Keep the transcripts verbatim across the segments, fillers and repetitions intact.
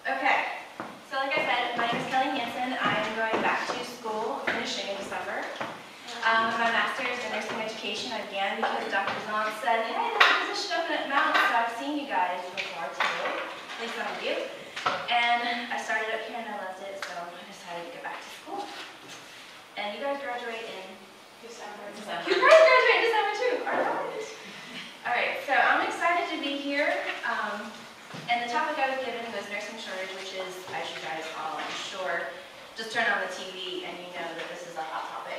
Okay, so like I said, my name is Kelly Hansen. I am going back to school, finishing in December. Um, my master's in nursing education again because Doctor Zahn said, hey, there's a position open at Mount, so I've seen you guys before too, at least some of you. And I started up here and I loved it, so I decided to get back to school. And you guys graduate in December. December. You guys graduate in December too, all right. All right, so I'm excited to be here. Um, And the topic I was given was nursing shortage, which is, as you guys all, I'm sure, just turn on the T V and you know that this is a hot topic.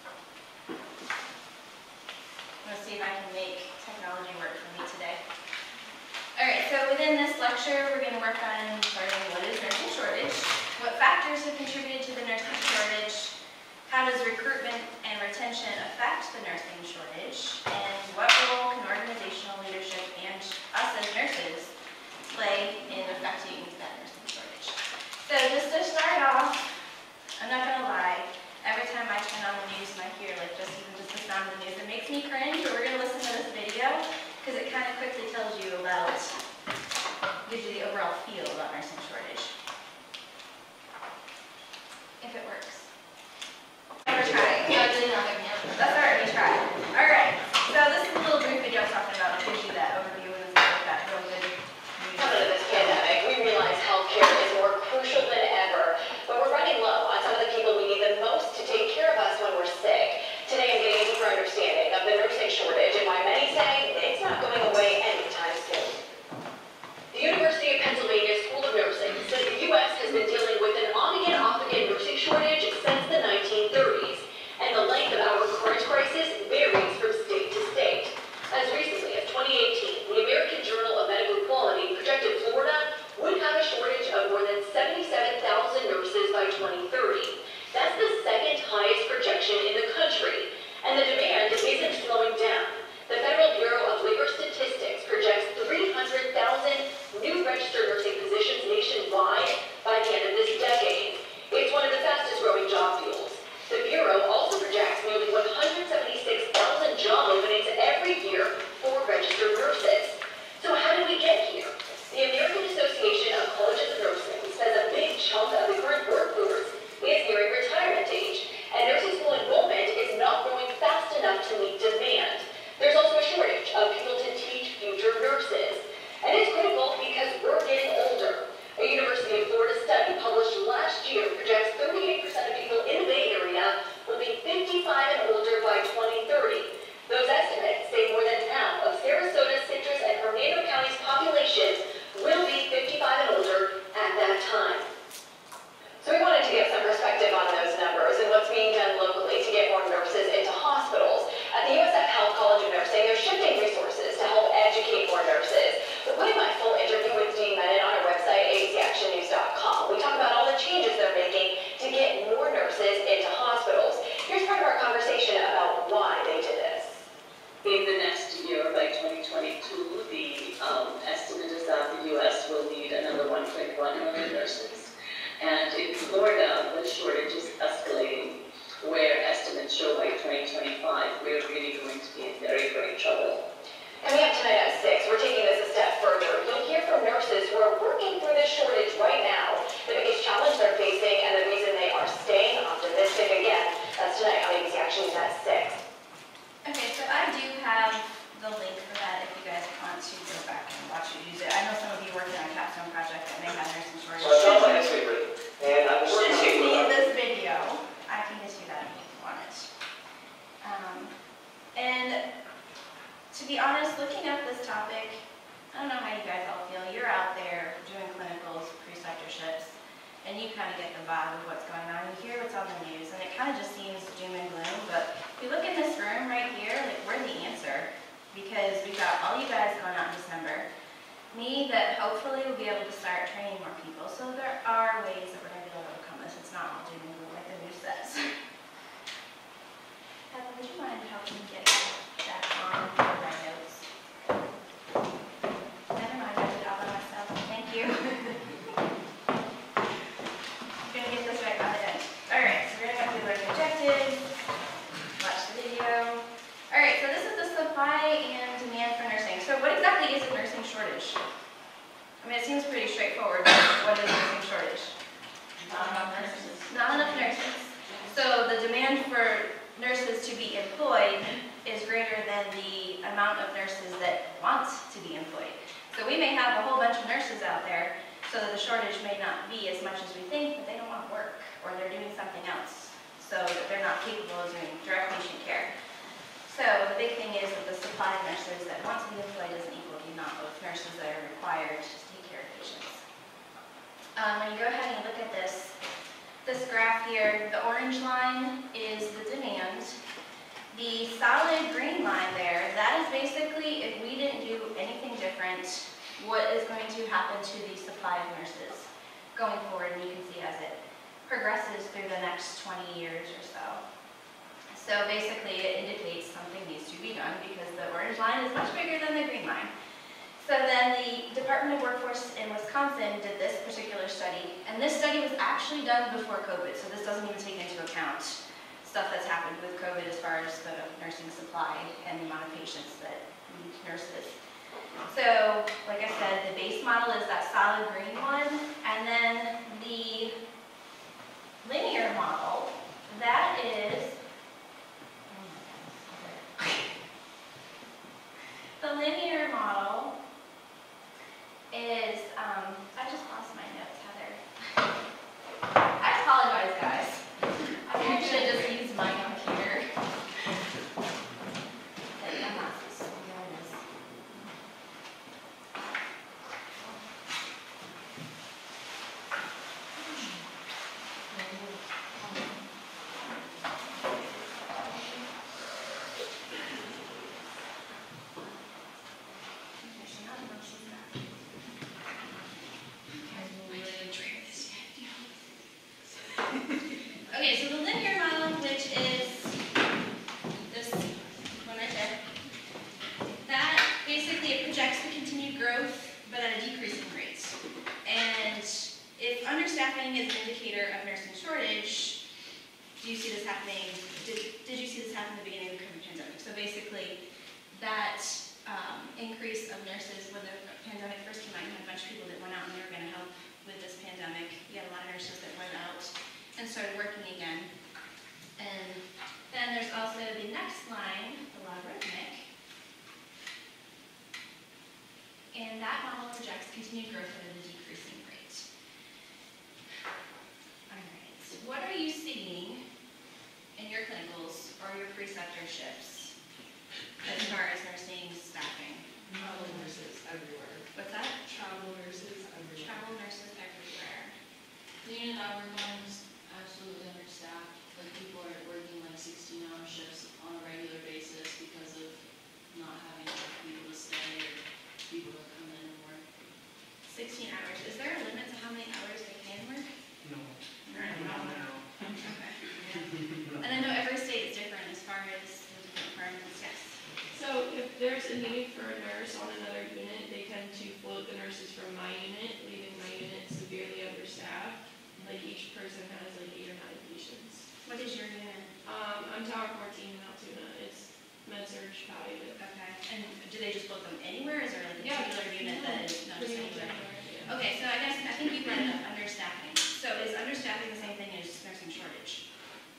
I'm going to see if I can make technology work for me today. Alright, so within this lecture, we're going to work on learning what is nursing shortage, what factors have contributed to the nursing shortage, how does recruitment and retention affect the nursing shortage, and what role can organizational leadership and us as nurses play in affecting that nursing shortage. So just to start off, I'm not going to lie, every time I turn on the news and I hear like just even just the sound of the news, it makes me cringe, but we're going to listen to this video because it kind of quickly tells you about, gives you the overall feel about nursing shortage. If it works. We're trying. That's alright, we tried. Alright, so this is a little brief video I was talking about. It gives you that overview and stuff like that real good. Coming to this pandemic, we realize healthcare is more crucial than ever, but we're running low on some of the people we need the most to take care of us when we're sick. Today I'm getting a deeper understanding of the nursing shortage and why many say it's not going away anytime soon. The University of Pennsylvania School of Nursing says the U S has been dealing with an on-again, off-again nursing shortage since the nineteen thirties, and the length of our current crisis varies from state to state. As recently as twenty eighteen, the American Journal of Medical Quality projected Florida would have a shortage of more than seventy-seven thousand nurses by twenty thirty. That's the second highest projection in the country, and the demand isn't slowing down. The Federal Bureau of Labor Statistics projects three hundred thousand new registered nursing positions nationwide by the end of this decade. It's one of the fastest growing job fields. The Bureau also projects nearly one hundred seventy-six thousand job openings every year for registered nurses. So how did we get here? The American Association of Colleges of Nursing says a big chunk of the current workforce is nearing retirement age, and nursing school enrollment is not growing fast enough to meet demand. There's also a shortage of people to teach future nurses, and it's critical because we're getting older. A University of Florida study published last year projects thirty-eight percent of people in the Bay Area will be fifty-five and older by twenty thirty. Those estimates say more than half of Sarasota, Citrus, and Hernando County's population will be fifty-five and older at that time. So we wanted to get some perspective on those numbers and what's being done locally to get more nurses into hospitals. At the U S F Health College of Nursing, they're shifting resources to help educate more nurses. We're putting my full interview with Dean Menon on our website, A B C Action News dot com. We talk about all the changes they're making to get more nurses into hospitals. Here's part of our conversation about why they did this. In the next year, by twenty twenty-two, the um, estimate is that the U S will need another one point one million nurses. And in Florida, the shortage is escalating, where estimates show by twenty twenty-five, we're really going to be in very, very trouble. Coming up tonight at six, we're taking this a step further. You'll hear from nurses who are working through this shortage right now, the biggest challenge they're facing, and the reason they are staying optimistic. Again, that's tonight on A B C Action News at six. Okay, so I do have the link for that if you guys want to go back and watch it use it. I know some of you working on a capstone project that may have nursing shortage. So I found my history break, and I'm Should working you on see this video, I can get you that if you want it. Um, and to be honest, looking at this topic, I don't know how you guys all feel. You're out there doing clinicals, preceptorships, and you kind of get the vibe of what's going on. You hear what's on the news, and it kind of just seems doom and gloom. But if you look in this room right here, like we're the answer, because we've got all you guys going out in December. Me that hopefully will be able to start training more people. So there are ways that we're going to be able to overcome this. It's not all doom and gloom like the news says. Heather, would you mind helping me get that on for my notes? Never mind, I did it all by myself. Thank you. I'm going to get this right by the end. Alright, so we're going to go through the learning objectives, watch the video. Alright, so this is the supply and demand for nursing. So what exactly is a nursing shortage? I mean, it seems pretty straightforward. What is nursing shortage? Not enough nurses. Not enough nurses. So the demand for nurses to be employed is greater than the amount of nurses that want to be employed. So we may have a whole bunch of nurses out there, so that the shortage may not be as much as we think, but they don't want to work, or they're doing something else, so that they're not capable of doing direct patient care. So the big thing is that the supply of nurses that want to be employed doesn't equal the amount of nurses that are required to take care of patients. Um, when you go ahead and look at this, this graph here, the orange line is the demand. The solid green line there, that is basically, if we didn't do anything different, what is going to happen to the supply of nurses going forward, and you can see as it progresses through the next twenty years or so. So basically it indicates something needs to be done because the orange line is much bigger than the green line. So then the Department of Workforce in Wisconsin did this particular study, and this study was actually done before COVID, so this doesn't even take into account stuff that's happened with COVID as far as the nursing supply and the amount of patients that need nurses. So, like I said, the base model is that solid green one, and then the linear model, that is, the linear model is, um, I just lost my notes, Heather. I apologize, guys. I should have just used my computer. But I'm not so sorry. There it is. Okay, so the linear model, which is this one right there, that basically it projects the continued growth, but at a decreasing rate. And if understaffing is an indicator of nursing shortage, do you see this happening? Did, did you see this happen at the beginning of the COVID pandemic? So basically, that um, increase of nurses when the pandemic first came out, you had a bunch of people that went out and they were going to help with this pandemic. You had a lot of nurses that went out and started working again. And then there's also the next line, the logarithmic. And that model projects continued growth at a decreasing rate. All right, so what are you seeing in your clinicals or your preceptorships as far as nursing staffing? Travel nurses everywhere. What's that? Travel nurses everywhere. Travel nurses everywhere. The unit I work on is absolutely understaffed. Like people are working like sixteen hour shifts on a regular basis because of not having enough people to stay or people to come in and work. sixteen hours. Is there a limit to how many hours they can work? No. Or I don't No, know. no. Okay. And I know every state is different as far as the different requirements. Yes. So if there's a need for a nurse on another unit, they tend to float the nurses from my unit, leaving my unit severely understaffed. Like each person has like eight or nine patients. What is your unit? Um, I'm Tower fourteen in Altoona. It's med-surg palliative. Okay. And do they just float them anywhere? Is there like a Yeah. particular unit that is not just Pretty much anywhere? anywhere, yeah. Okay, so I guess, I think you brought it up, understaffing. So is understaffing the same thing as nursing shortage?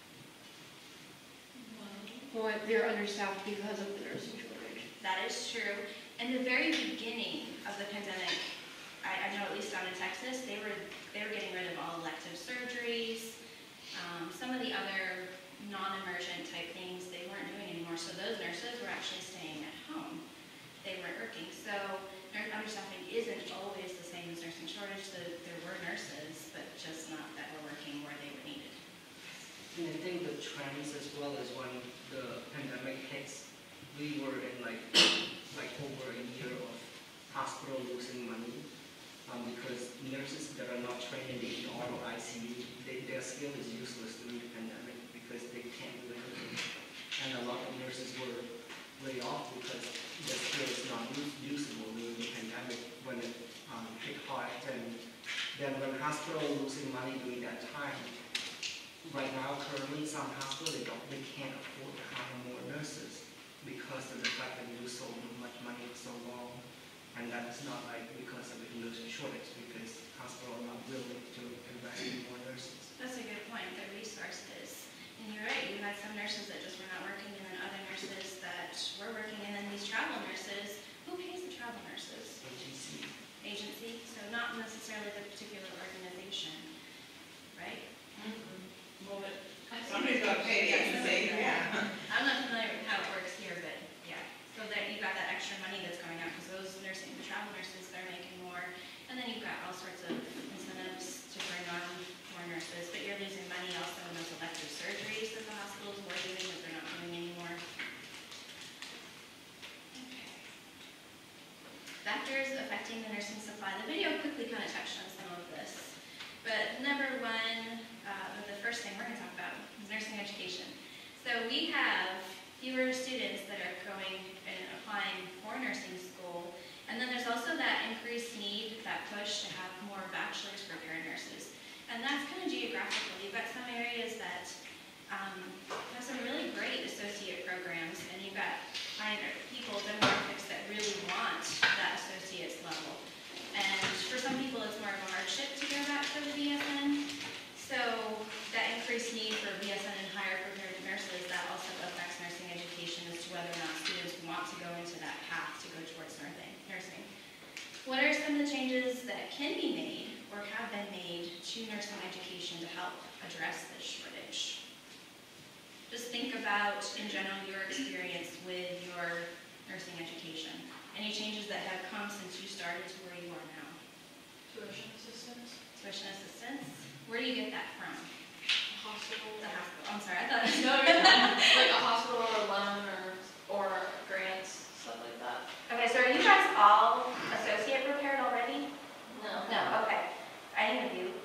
Well, they're understaffed because of the nursing shortage. That is true. In the very beginning of the pandemic, I, I know at least down in Texas, they were they were getting rid of all elective surgeries, um, some of the other non-emergent type things they weren't doing anymore. So those nurses were actually staying at home. They weren't working. So nurse understaffing isn't always the same as nursing shortage. So there were nurses, but just not that were working where they were needed. And I think the trends as well as when the pandemic hits, we were in like like over a year of hospital losing money um, because nurses that are not trained in the E R or I C U, they, their skill is useless during the pandemic because they can't do anything. And a lot of nurses were laid off because their skill is not use, usable during the pandemic when it um, hit hard. And then when hospital losing money during that time, right now, currently, some hospitals, they don't, they can't afford to hire more nurses because of the fact that they lose so much money for so long. And that is not like because of the nursing shortage, because hospitals are not willing to invest in more nurses. That's a good point, the resources. And you're right, you had some nurses that just were not working, and then other nurses that were working, and then these travel nurses. Who pays the travel nurses? Agency. Agency, so not necessarily the particular organization, right? Well, but Somebody's gonna pay the agency, yeah. I'm not familiar with how it works here, but yeah. So that you've got that extra money that's going out, because those nursing, the travel nurses, they're making more. And then you've got all sorts of incentives to bring on more nurses, but you're losing money also in those elective surgeries that the hospitals were doing that they're not doing anymore. Okay. Factors affecting the nursing supply. The video quickly kind of touched on some of this. But number one, uh, the first thing we're going to talk about is nursing education. So we have fewer students that are going and applying for nursing school. And then there's also that increased need, that push to have more bachelor's prepared nurses. And that's kind of geographical. You've got some areas that um, have some really great associate programs, and you've got minor people, demographics that really want that associate's level. And for some people, it's more of a hardship to go back to the B S N. So that increased need for B S N and higher prepared nurses, that also affects nursing education as to whether or not students want to go into that path to go towards nursing. nursing. What are some of the changes that can be made or have been made to nursing education to help address this shortage? Just think about, in general, your experience with your nursing education. Any changes that have come since you started to where you are now? tuition assistance, Tuition assistance? Where do you get that from? hospital. The hospital. I'm sorry, I thought it was. No, you're not. Like a hospital or a loan or, or grants, stuff like that. Okay, so are you guys all associate prepared already? No. No, okay. Any of you?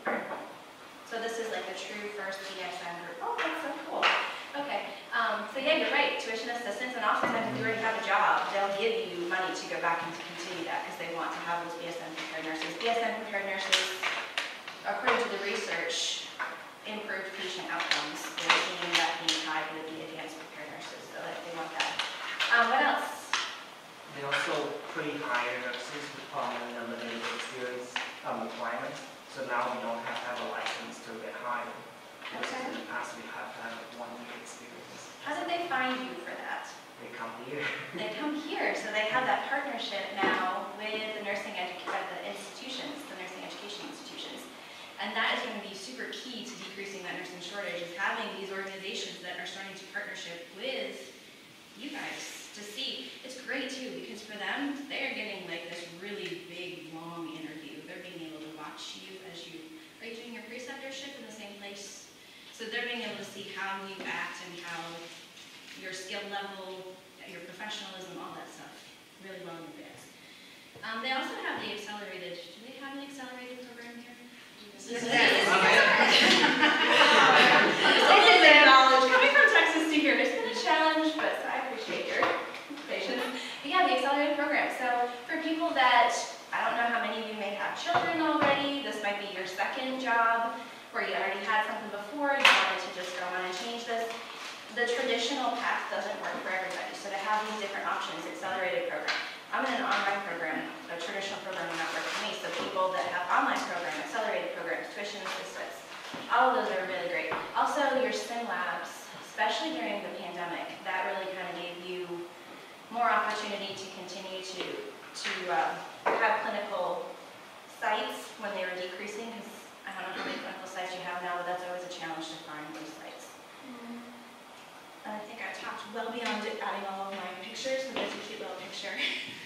So this is like the true first B S N group. Oh, that's so cool. Okay, um, so yeah, you're right, tuition assistance, and oftentimes if you already have a job, they'll give you money to go back and to continue that because they want to have those B S N prepared nurses. B S N prepared nurses, according to the research, improved patient outcomes. They're seeing that being tied with the advanced prepared nurses, so like they want that. Um, what else? They also pre-hire nurses with common and limited experience um, requirements. So now we don't have to have a license to get hired. Because Okay. in the past we have to have one year experience. How did they find you for that? They come here. They come here, so they have that partnership now with the nursing edu- uh, the institutions, the nursing education institutions. And that is going to be super key to decreasing that nursing shortage, is having these organizations that are starting to partnership with you guys to see. It's great too, because for them, they're getting like this really big, long interview. They're being able to watch you as you, are you doing your preceptorship in the same place? So they're being able to see how you act and how your skill level, your professionalism, all that stuff, really well in advance. Um, they also have the accelerated, do they have an accelerated program here? This is- This is a knowledge coming from Texas to here. It's been a challenge, but I appreciate your patience. But yeah, the accelerated program. So for people that, I don't know how many of you may have children already, this might be your second job, or you already had something before, you wanted to just go on and change this. The traditional path doesn't work for everybody, so to have these different options, accelerated program. I'm in an online program, a traditional program will not work for me, so people that have online program, accelerated programs, tuition assistance, all of those are really great. Also, your STEM labs, especially during the pandemic, that really kind of gave you more opportunity to continue to, to uh, have clinical sites when they were decreasing, because I don't know how many clinical sites you have now, but that's always a challenge to find those sites. And I think I talked well beyond it, adding all of my pictures, so there's a cute little picture.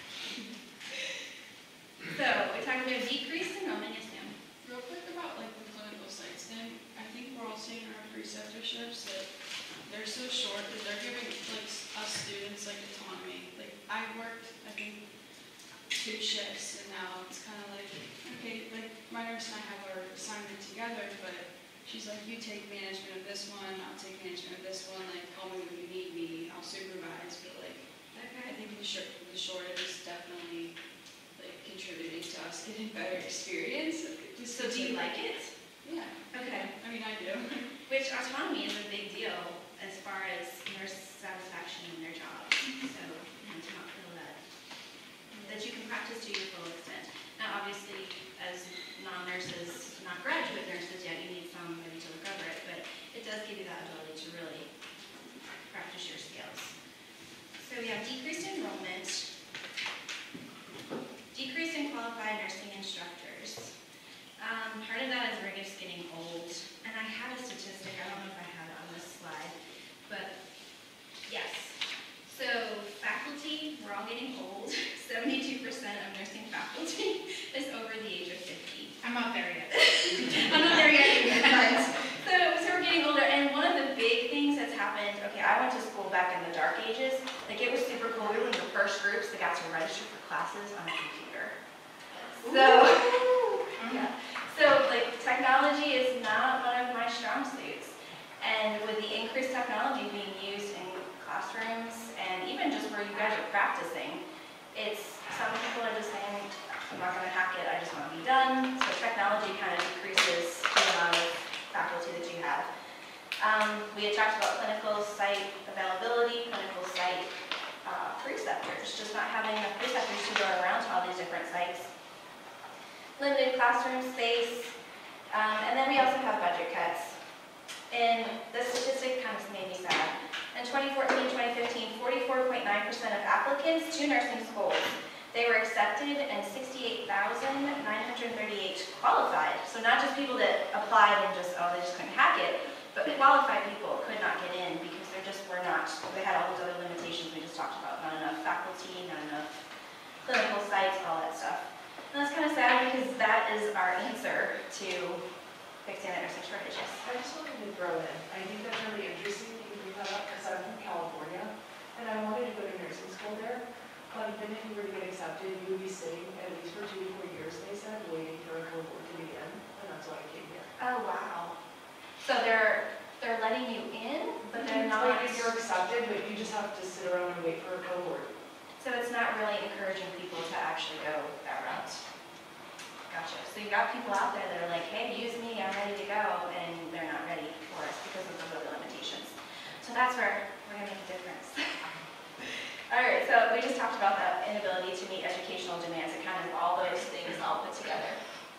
So, we talked about decreased enrollment, yes ma'am. Real quick about like the clinical sites thing, I think we're all seeing in our preceptorships that they're so short that they're giving like us students like autonomy. Like I worked, I think, two shifts and now it's kind of like, okay, like my nurse and I have our assignment together, but she's like, you take management of this one, I'll take management of this one, like call me when you need me, I'll supervise, but like, I think the short, the shortage is definitely like contributing to us getting better experience. So do you like it? Yeah. Okay. I mean, I do. Which autonomy is a big deal as far as nurse satisfaction in their job. So, you know, to not feel that that you can practice to your full extent. Now, obviously, as non-nurses, not graduate nurses yet, you need some maybe to look over it, but it does give you that ability to really practice your skills. So we have decreased enrollment, decrease in qualified nursing instructors. Um, part of that is we're just getting old, and I have a statistic, I don't know if I have it on this slide, but yes. So faculty, we're all getting old. seventy-two percent of nursing faculty is over the age of fifty. I'm not there yet. I'm not there yet either, but so, so we're getting older, and one of the big things that's happened, okay, I went to school back in the dark ages, like it was super cool, we were one of the first groups that got to register for classes on a computer. So, yeah. So like technology is not one of my strong suits, and with the increased technology being used in classrooms, and even just where you guys are practicing, it's, some people are just saying, I'm not gonna hack it, I just wanna be done. So technology kind of decreases the amount of faculty that you have. Um, we had talked about clinical site availability, clinical site uh, preceptors, just not having enough preceptors to go around to all these different sites. Limited classroom space, um, and then we also have budget cuts. And this statistic kind of made me sad. In twenty fourteen, twenty fifteen, forty-four point nine percent of applicants to nursing schools, they were accepted, and sixty-eight thousand nine hundred thirty-eight qualified. So not just people that applied and just, oh, they just couldn't hack it, but qualified people could not get in because there just were not, they had all those other limitations we just talked about. Not enough faculty, not enough clinical sites, all that stuff. And that's kind of sad because that is our answer to fixing the nursing shortages. I just wanted to throw in, I think that's really interesting that you bring that up because I'm from California and I wanted to go to nursing school there. But then if you were to get accepted, you would be sitting at least for two to four years, they said, waiting for a cohort to begin, and that's why I came here. Oh, wow. So they're, they're letting you in, but they're It's not. like if you're accepted, but you just have to sit around and wait for a cohort. So it's not really encouraging people to actually go that route. Gotcha. So you've got people out there that are like, hey, use me, I'm ready to go, and they're not ready for us because of those other limitations. So that's where we're going to make a difference. All right, so we just talked about that inability to meet educational demands and kind of all those things all put together.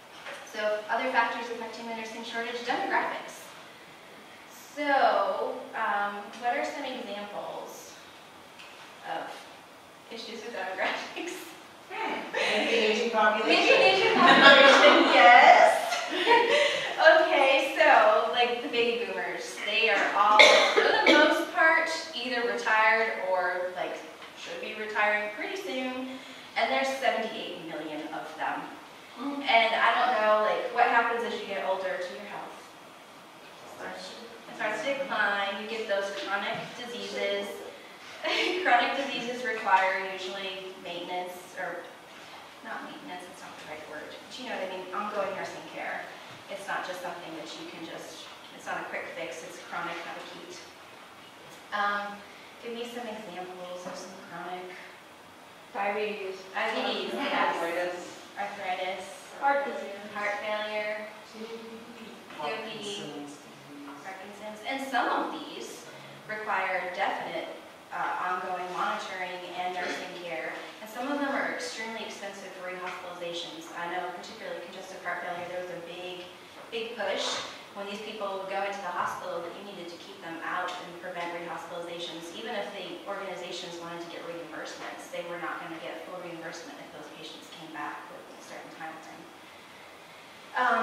So other factors affecting the nursing shortage, demographics. So um, what are some examples of issues with demographics? Maybe aging population. Maybe an Asian population, yes. Okay, so like the baby boomers, they are all, for the most part, either retired or like should be retiring pretty soon, and there's seventy-eight million of them. Mm. And I don't know, like, what happens as you get older to your health? It starts to decline, you get those chronic diseases. Chronic diseases require usually maintenance, or not maintenance, it's not the right word, but you know what I mean, ongoing nursing care. It's not just something that you can just, it's not a quick fix, it's chronic, not acute. Um, give me some examples of some chronic Diabetes. diabetes, yes. Arthritis. Arthritis, Heart disease. heart failure, C O P D, Parkinson's, and some of these require definite uh, ongoing monitoring and nursing care, and some of them are extremely expensive for rehospitalizations. I know particularly congestive heart failure, there was a big, big push when these people would go into the hospital that you needed to keep them out and prevent rehospitalizations. Even if the organizations wanted to get reimbursements, they were not going to get full reimbursement if those patients came back with a certain time frame. Um,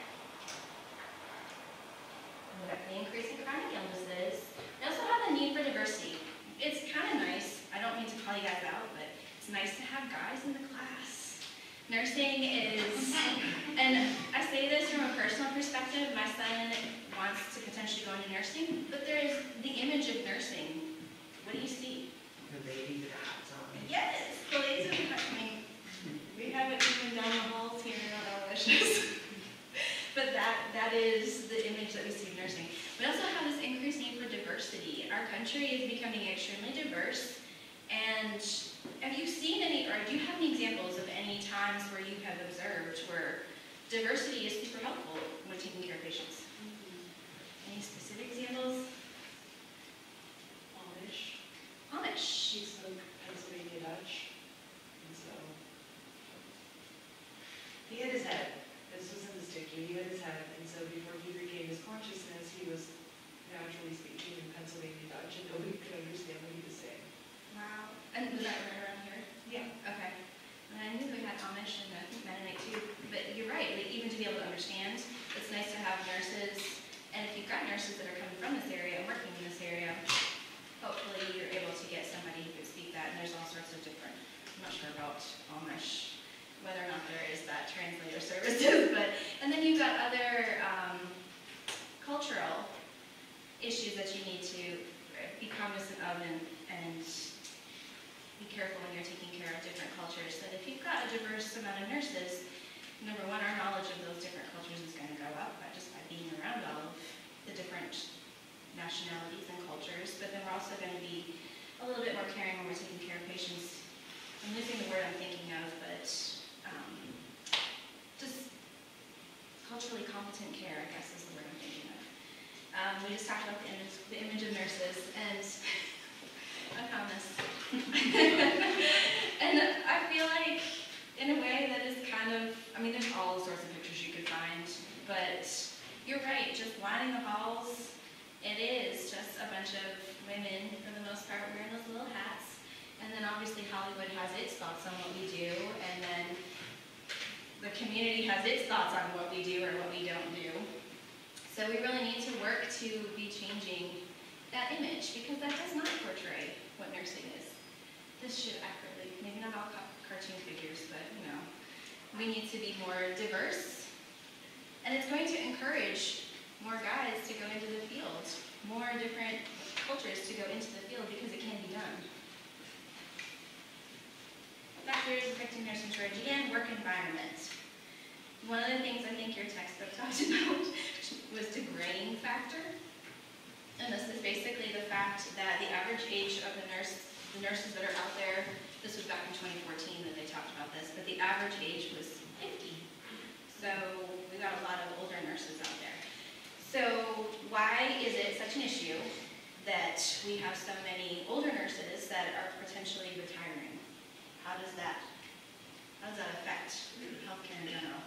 the increase in chronic illnesses. We also have the need for diversity. It's kind of nice, I don't mean to call you guys out, but it's nice to have guys in the class. Nursing is, and I say this from a personal perspective, my son wants to potentially go into nursing, but there is the image of nursing. What do you see? The lady with the hats on. Yes, the ladies in the I mean, we have it even down the halls here in our wishes. But that, that is the image that we see of nursing. We also have this increased need for diversity. Our country is becoming extremely diverse. And have you seen any, or do you have any examples of any times where you have observed where diversity is super helpful when taking care of patients? Mm-hmm. Any specific examples? Amish. Amish. She spoke Pennsylvania Dutch. And so And was that right around here? Yeah. Okay. And I knew we had Amish and I think Mennonite too, but you're right, like even to be able to understand, it's nice to have nurses, and if you've got nurses that are coming from this area and working in this area, hopefully you're able to get somebody who can speak that, and there's all sorts of different, I'm not sure about Amish, whether or not there is that translator services, but, and then you've got other um, cultural issues that you need to be cognizant of and, and be careful when you're taking care of different cultures. That if you've got a diverse amount of nurses, number one, our knowledge of those different cultures is going to go up by just by being around all of the different nationalities and cultures. But then we're also going to be a little bit more caring when we're taking care of patients. I'm losing the word I'm thinking of, but um, just culturally competent care, I guess, is the word I'm thinking of. Um, we just talked about the image, the image of nurses, and I promise. And I feel like, in a way, that is kind of, I mean, there's all sorts of pictures you could find, but you're right, just lining the halls, it is just a bunch of women, for the most part, wearing those little hats. And then obviously Hollywood has its thoughts on what we do, and then the community has its thoughts on what we do or what we don't do. So we really need to work to be changing that image, because that does not portray what nursing is. This should accurately, maybe not all cartoon figures, but you know, we need to be more diverse. And it's going to encourage more guys to go into the field, more different cultures to go into the field, because it can be done. Factors affecting nursing shortage, again, work environment. One of the things I think your textbook talked about was degraying factor. And this is basically the fact that the average age of the nurse, the nurses that are out there, this was back in twenty fourteen that they talked about this, but the average age was fifty. So we got a lot of older nurses out there. So why is it such an issue that we have so many older nurses that are potentially retiring? How does that, how does that affect healthcare in general?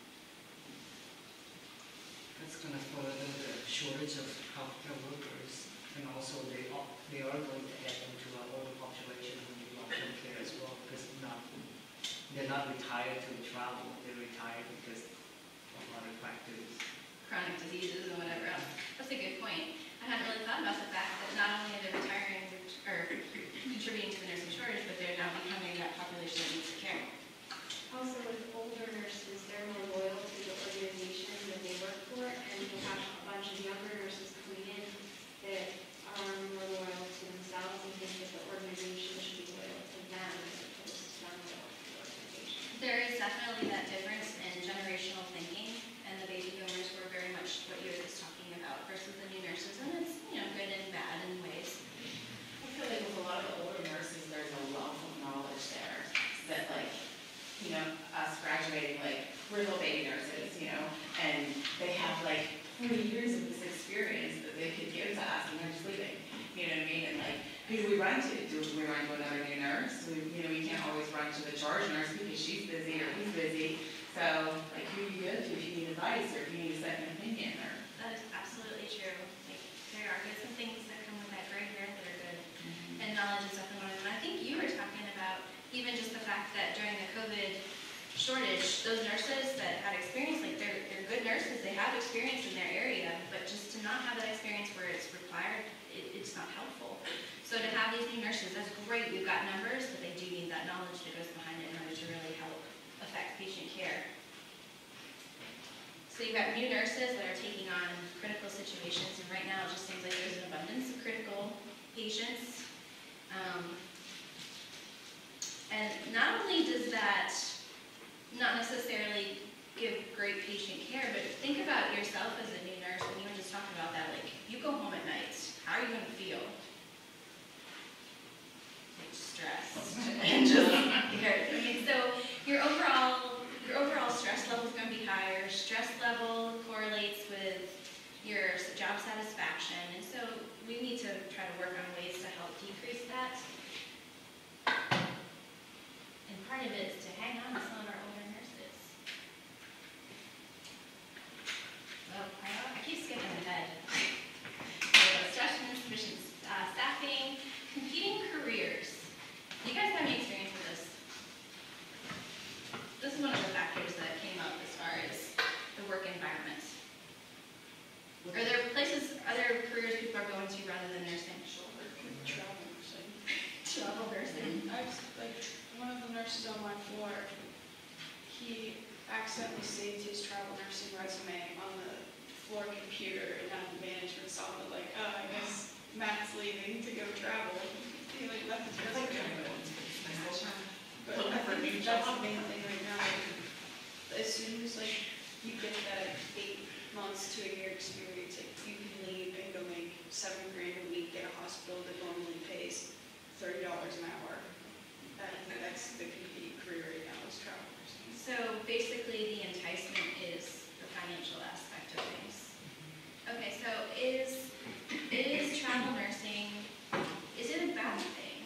That's going to further the shortage of healthcare workers, and also they are, they are going to add into our older population who need long-term care as well, because not, they're not retired to travel, they're retired because of other factors. Chronic diseases and whatever else. That's a good point. I hadn't really thought about the fact that not only are they retiring or contributing to the nursing shortage, but they're now becoming that population that needs care. Also, with older nurses, they're more loyal to the organization that they work for, and you have a bunch of younger nurses coming in that are more loyal to themselves and think that the organization should be loyal to them as opposed to them loyal to the organization. There is definitely that difference in generational thinking, and the baby boomers were very much what you were just talking about versus the new nurses, and it's, you know, good and bad in ways. I feel like with a lot of the older nurses, there's a wealth of knowledge there that, like, you know, us graduating, like, we're little baby nurses, you know, and they have like forty years of this experience that they could give to us, and they're just leaving, you know what I mean? And like, who do we run to? Do we run to another new nurse? We, you know, we can't always run to the charge nurse because she's busy or he's busy. So, like, who do you go to if you need advice or if you need a second opinion? Or That is absolutely true. Like, there are good some things that come with that gray hair that are good, mm-hmm. and knowledge is definitely one of them. I think you were talking about even just the fact that during the COVID shortage, those nurses that had experience, like they're, they're good nurses, they have experience in their area, but just to not have that experience where it's required, it, it's not helpful. So to have these new nurses, that's great, we've got numbers, but they do need that knowledge that goes behind it in order to really help affect patient care. So you've got new nurses that are taking on critical situations, and right now it just seems like there's an abundance of critical patients. Um, and not only does that not necessarily give great patient care, but think about yourself as a new nurse when you were just talking about that. Like, you go home at night, how are you going to feel? Like, stressed and just scared. I mean, so your overall your overall stress level is going to be higher. Stress level correlates with your job satisfaction, and so we need to try to work on ways to help decrease that. And part of it is to hang on to some of our older nurses. Well, I, I keep skipping ahead. So, stress and insufficient uh, staffing, competing careers. saved his travel nursing resume on the floor computer and had the management saw it like, oh, I guess Matt's leaving to go travel. He like left his resume. But I think that's the main thing right now. As soon as like you get that eight months to a year experience, like you can leave and go make seven grand a week at a hospital that normally pays thirty dollars an hour. I think that's the competing career right now is travel nursing. So basically, the enticement is the financial aspect of things. Okay, so is, is travel nursing, is it a bad thing?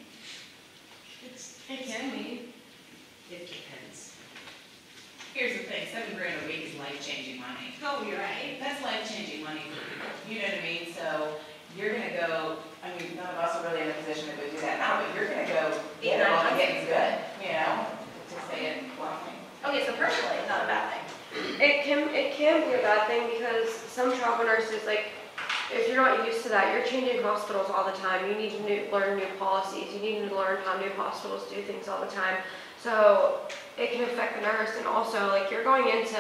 It's, it can be. It depends. Here's the thing, seven grand a week is life-changing money. Oh, you're right. That's life-changing money for people, you know what I mean? So you're gonna go, I mean, none of us are really in a position to go do that now, but you're gonna go get it while the getting's good, you know, to say it bluntly. Okay, so personally, it's not a bad thing. It can, it can be a bad thing because some travel nurses, like, if you're not used to that, you're changing hospitals all the time. You need to new, learn new policies. You need to learn how new hospitals do things all the time. So it can affect the nurse. And also, like, you're going into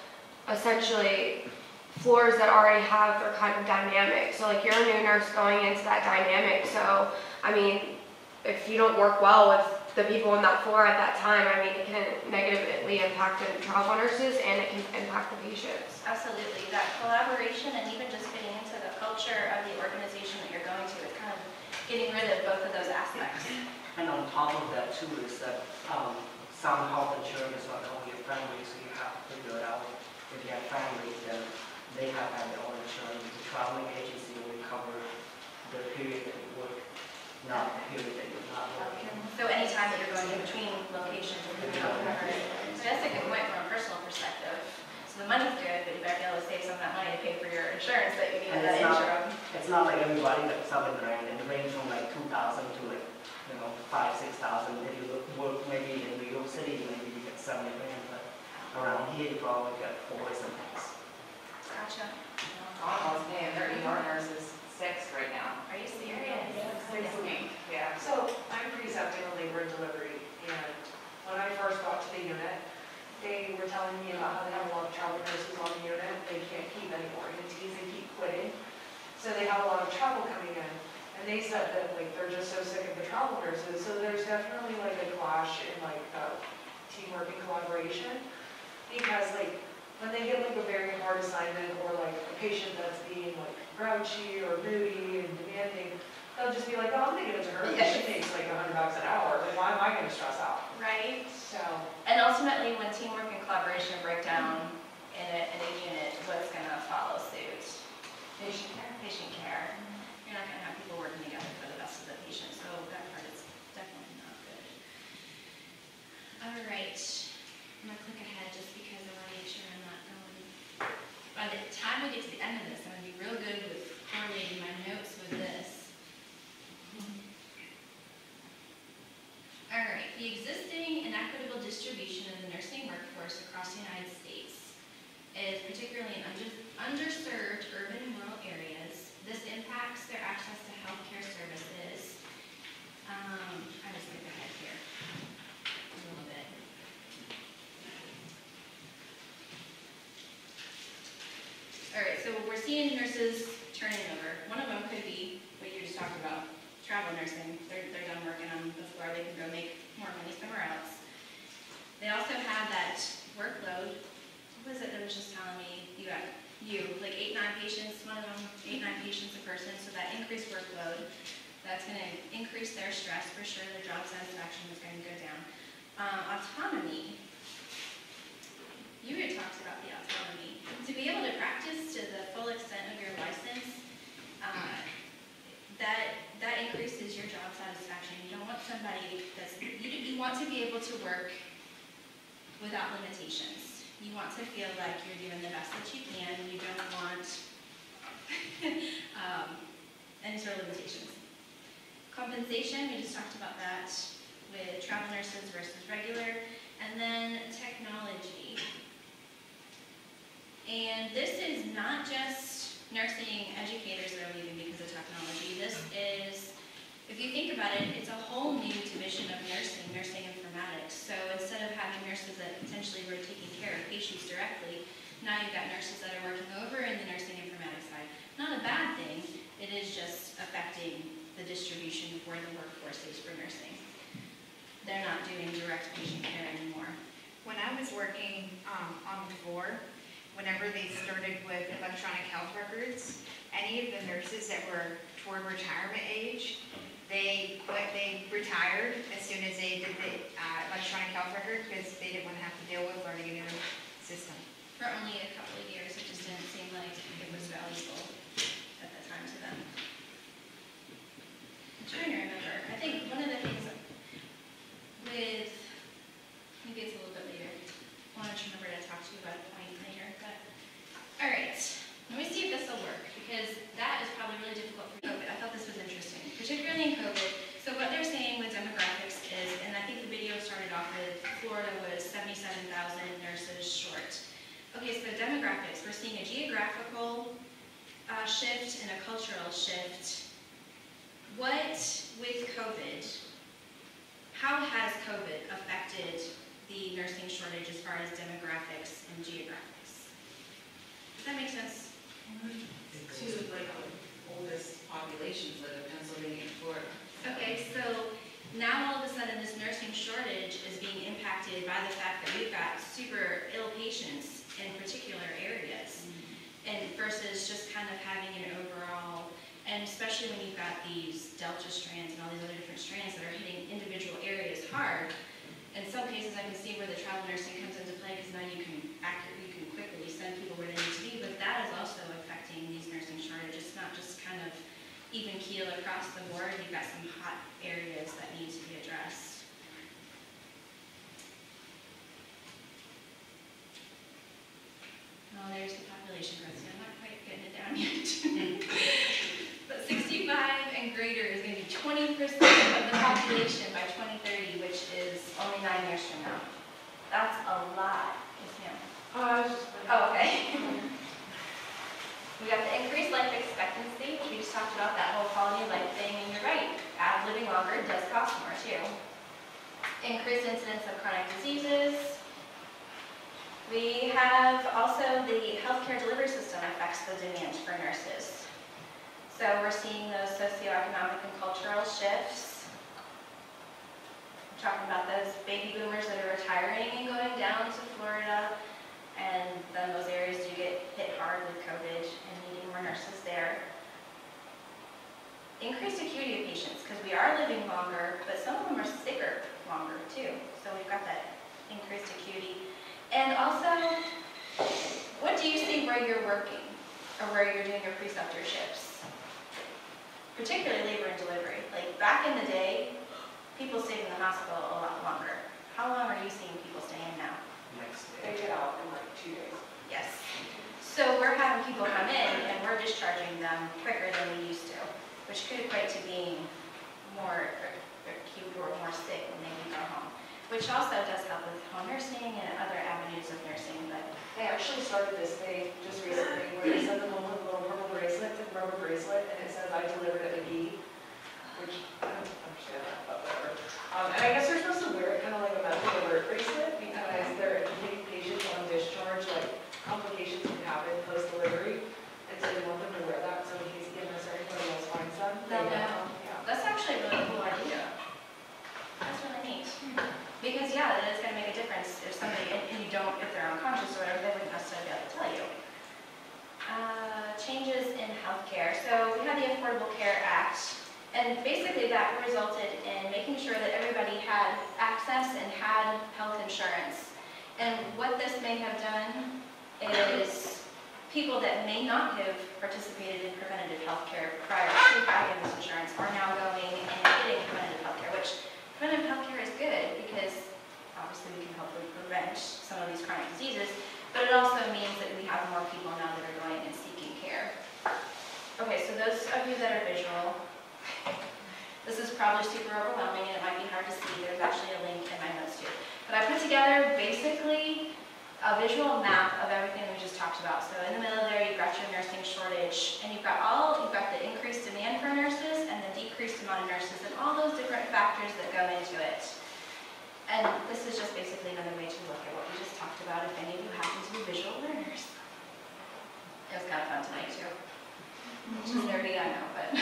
essentially floors that already have their kind of dynamic. So, like, you're a new nurse going into that dynamic. So, I mean, if you don't work well with the people on that floor at that time, I mean, it can negatively impact the travel nurses and it can impact the patients. Absolutely, that collaboration and even just getting into the culture of the organization that you're going to is kind of getting rid of both of those aspects. And on top of that too is that um, some health insurance is not only your family, so you have to figure it out. If you have families, then they have to have their own insurance. The traveling agency will cover the period that you work, not the period that you're not working. So anytime that you're going in between locations, you're not covered. So that's a good point from a personal perspective. So the money's good, but you better be able to save some of that money to pay for your insurance that you need in And that it's not, interim. it's not like everybody that's seven grand. It ranges from like two thousand to like, you know, five, six thousand. If you look, work maybe in New York City, maybe you get seventy grand, but around here you probably get forty something. Gotcha. Almost paying their E R nurses six right now. Are you serious? Six a week, yeah. So I'm precepting a labor and delivery, and when I first got to the unit, they were telling me about how they have a lot of travel nurses on the unit. They can't keep any more E M Ts, they keep quitting. So they have a lot of travel coming in. And they said that like they're just so sick of the travel nurses. So there's definitely like a clash in like uh, teamwork and collaboration. Because like when they get like a very hard assignment or like a patient that's being like grouchy or moody and demanding, they'll just be like, oh, I'm gonna give it to her. Yes. She makes like a hundred bucks an hour. Like, why am I gonna stress out? Right. So, And ultimately, when teamwork and collaboration break down in a, in a unit, what's going to follow suit? Patient care. Patient care. You're not going to have people working together for the best of the patient, so that part is definitely not good. All right. I'm going to click ahead just because I want to make sure I'm not going. By the time we get to the end of this, I'm going to be real good with correlating my notes with this. All right, the existing and equitable distribution of the nursing workforce across the United States is particularly in under, underserved urban and rural areas. This impacts their access to healthcare services. Um, I just skip ahead here a little bit. All right, so we're seeing nurses turning over. One of them could be what you just talked about. Travel nursing, they're, they're done working on the floor, they can go make more money somewhere else. They also have that workload. What was it that was just telling me? You got, you, like eight, nine patients, one of them, eight, nine patients a person, so that increased workload, that's gonna increase their stress for sure, their job satisfaction is gonna go down. Um, autonomy. You had talked about the autonomy. To be able to practice to the full extent of your license, uh, that that increases your job satisfaction. You don't want somebody that's, you, you want to be able to work without limitations. You want to feel like you're doing the best that you can. You don't want um, any sort of limitations. Compensation, we just talked about that with travel nurses versus regular. And then technology. And this is not just nursing educators that are leaving because of technology. This is, if you think about it, it's a whole new division of nursing, nursing informatics. So instead of having nurses that potentially were taking care of patients directly, now you've got nurses that are working over in the nursing informatics side. Not a bad thing, it is just affecting the distribution of where the workforce is for nursing. They're not doing direct patient care anymore. When I was working um, on the floor, whenever they started with electronic health records, any of the nurses that were toward retirement age, they quit, they retired as soon as they did the uh, electronic health record because they didn't want to have to deal with learning a new system. For only a couple of years, it just didn't seem like it was valuable at the time to them. I'm trying to remember. I think one of the things with, maybe it's a little bit later. I wanted to remember to talk to you about a point later, but, all right. Let me see if this will work, because that is probably really difficult for COVID. I thought this was interesting, particularly in COVID. So what they're saying with demographics is, and I think the video started off with Florida was seventy-seven thousand nurses short. Okay, so demographics, we're seeing a geographical uh, shift and a cultural shift. What, with COVID, how has COVID affected the nursing shortage as far as demographics and geographics? Does that make sense? To like the oldest populations that are Pennsylvania and Florida. Okay, so now all of a sudden this nursing shortage is being impacted by the fact that we've got super ill patients in particular areas, and versus just kind of having an overall, and especially when you've got these delta strands and all these other different strands that are hitting individual areas hard. In some cases I can see where the travel nursing comes into play because now you can accurate, you can quickly send people where they need to be, but that is also affecting these nursing shortages. It's not just kind of even keel across the board. You've got some hot areas that need to be addressed. Oh, there's the population growth. See, I'm not quite getting it down yet. But sixty-five and greater is going to be twenty percent of the population by twenty thirty, which is only nine years from now. That's a lot. Yes, ma'am. Oh, okay. We got the increased life expectancy, which we just talked about, that whole quality of life thing, and you're right, uh, living longer does cost more too. Increased incidence of chronic diseases. We have also the healthcare delivery system affects the demand for nurses. So we're seeing those socioeconomic and cultural shifts. We're talking about those baby boomers that are retiring and going down to Florida, and then those areas do get hit hard with COVID and needing more nurses there. Increased acuity of patients, because we are living longer, but some of them are sicker longer too. So we've got that increased acuity. And also, what do you see where you're working or where you're doing your preceptorships? Particularly labor and delivery. Like back in the day, people stayed in the hospital a lot longer. How long are you seeing people staying now? Next They day. get out in like two days. Yes. So we're having people come in and we're discharging them quicker than we used to, which could equate to being more acute or more sick when they leave our home, which also does help with home nursing and other avenues of nursing. But They actually started this thing just recently where they send them home with a little purple bracelet, it's a rubber bracelet, and it says, I delivered at McGee, which I don't understand that, but whatever. Um, and I guess they're supposed to wear it kind of like a medical alert bracelet because they're educating patients on discharge, like complications can happen post-delivery. And so they want them to wear that so in case Guinness or anybody else finds them. They'll they know. Yeah. That's actually a really cool idea. That's really neat. Because yeah, that is going to make a difference if somebody, and you don't, if they're unconscious or whatever, they wouldn't necessarily be able to tell you. Uh, changes in healthcare. So we had the Affordable Care Act, and basically that resulted in making sure that everybody had access and had health insurance. And what this may have done is people that may not have participated in preventative health care prior to having this insurance are now going and getting preventative health care, which preventative health care is good because obviously we can hopefully prevent some of these chronic diseases, but it also means that we have more people now that are going and seeking care. Okay, so those of you that are visual, this is probably super overwhelming and it might be hard to see. There's actually a link in my notes too. But I put together basically a visual map of everything we just talked about. talked about. So in the middle there, you've got your nursing shortage, and you've got all, you've got the increased demand for nurses and the decreased amount of nurses, and all those different factors that go into it. And this is just basically another way to look at what we just talked about, if any of you happen to be visual learners. It was kind of fun tonight too. Which is nerdy, I know, but.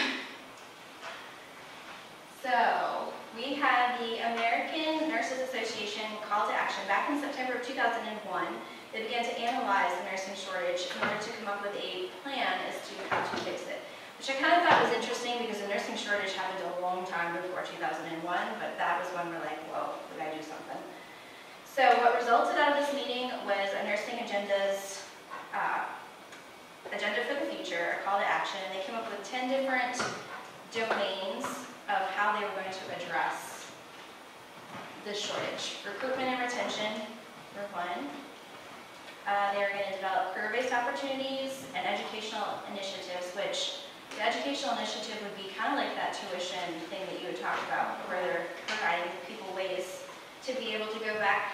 So, we had the American Nurses Association call to action back in September of two thousand one. They began to analyze the nursing shortage in order to come up with a plan as to how to fix it. Which I kind of thought was interesting because the nursing shortage happened a long time before two thousand one, but that was when we're like, whoa, we gotta do something. So what resulted out of this meeting was a nursing agenda's uh, agenda for the future, a call to action, and they came up with ten different domains of how they were going to address this shortage. Recruitment and retention were one. Uh, they were going to develop career-based opportunities and educational initiatives, which the educational initiative would be kind of like that tuition thing that you had talked about, where they're providing people ways to be able to go back.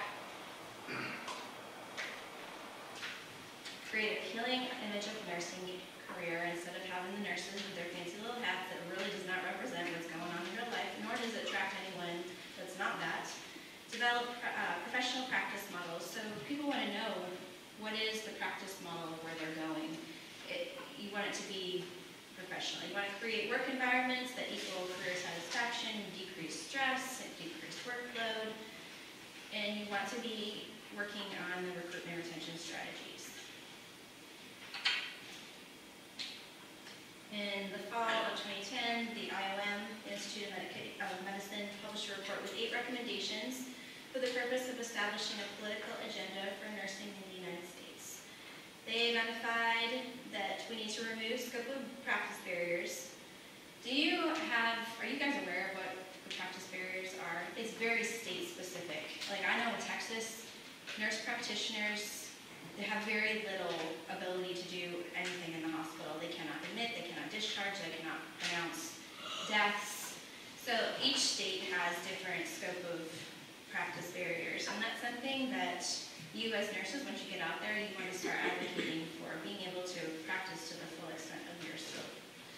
Create a appealing image of nursing career instead of having the nurses with their fancy little hats that really does not represent what's going on in real life, nor does it attract anyone that's not that. Develop uh, professional practice models. So people want to know, what is the practice model of where they're going? It, you want it to be professional. You want to create work environments that equal career satisfaction, decrease stress, and decrease workload, and you want to be working on the recruitment and retention strategies. In the fall of twenty ten, the I O M, Institute of Medica of Medicine, published a report with eight recommendations for the purpose of establishing a political agenda for nursing in the United States. They identified that we need to remove scope of practice barriers. Do you have, are you guys aware of what the practice barriers are? It's very state specific. Like I know in Texas, nurse practitioners, they have very little ability to do anything in the hospital. They cannot admit, they cannot discharge, they cannot pronounce deaths. So each state has different scope of practice barriers, and that's something that you as nurses, once you get out there, you want to start advocating for, being able to practice to the full extent of your scope.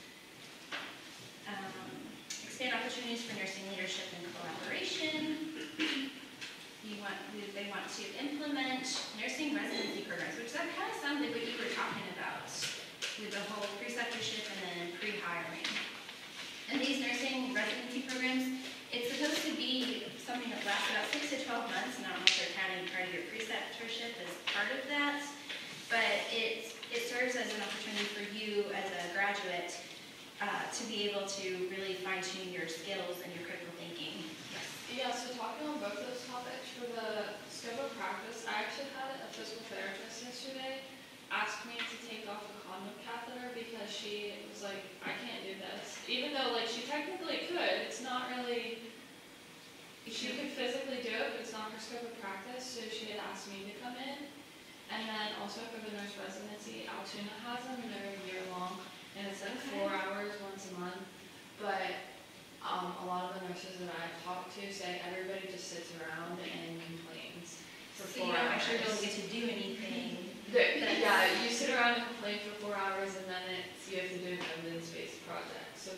Um, expand opportunities for nursing leadership and collaboration. You want, they want to implement nursing residency programs, which that kind of sounds like what you were talking about with the whole preceptorship and then pre-hiring. And these nursing residency programs, it's supposed to be something that lasts about six to twelve months, and I don't know if they're counting part of your preceptorship as part of that, but it, it serves as an opportunity for you as a graduate uh, to be able to really fine-tune your skills and your critical thinking. Yeah, so talking on both those topics, for the scope of practice, I actually had a physical therapist yesterday ask me to take off a condom catheter because she was like, I can't do this. Even though, like, she technically could, it's not really, she could physically do it, but it's not her scope of practice, so she had asked me to come in. And then also for the nurse residency, Altoona has them, and they're a year long, and it's like four hours once a month, but Um, a lot of the nurses that I've talked to say everybody just sits around and complains for So four you don't hours. actually really get to do anything. The- yeah, you sit around and complain for four hours and then it's, you have to do an evidence-based project, so.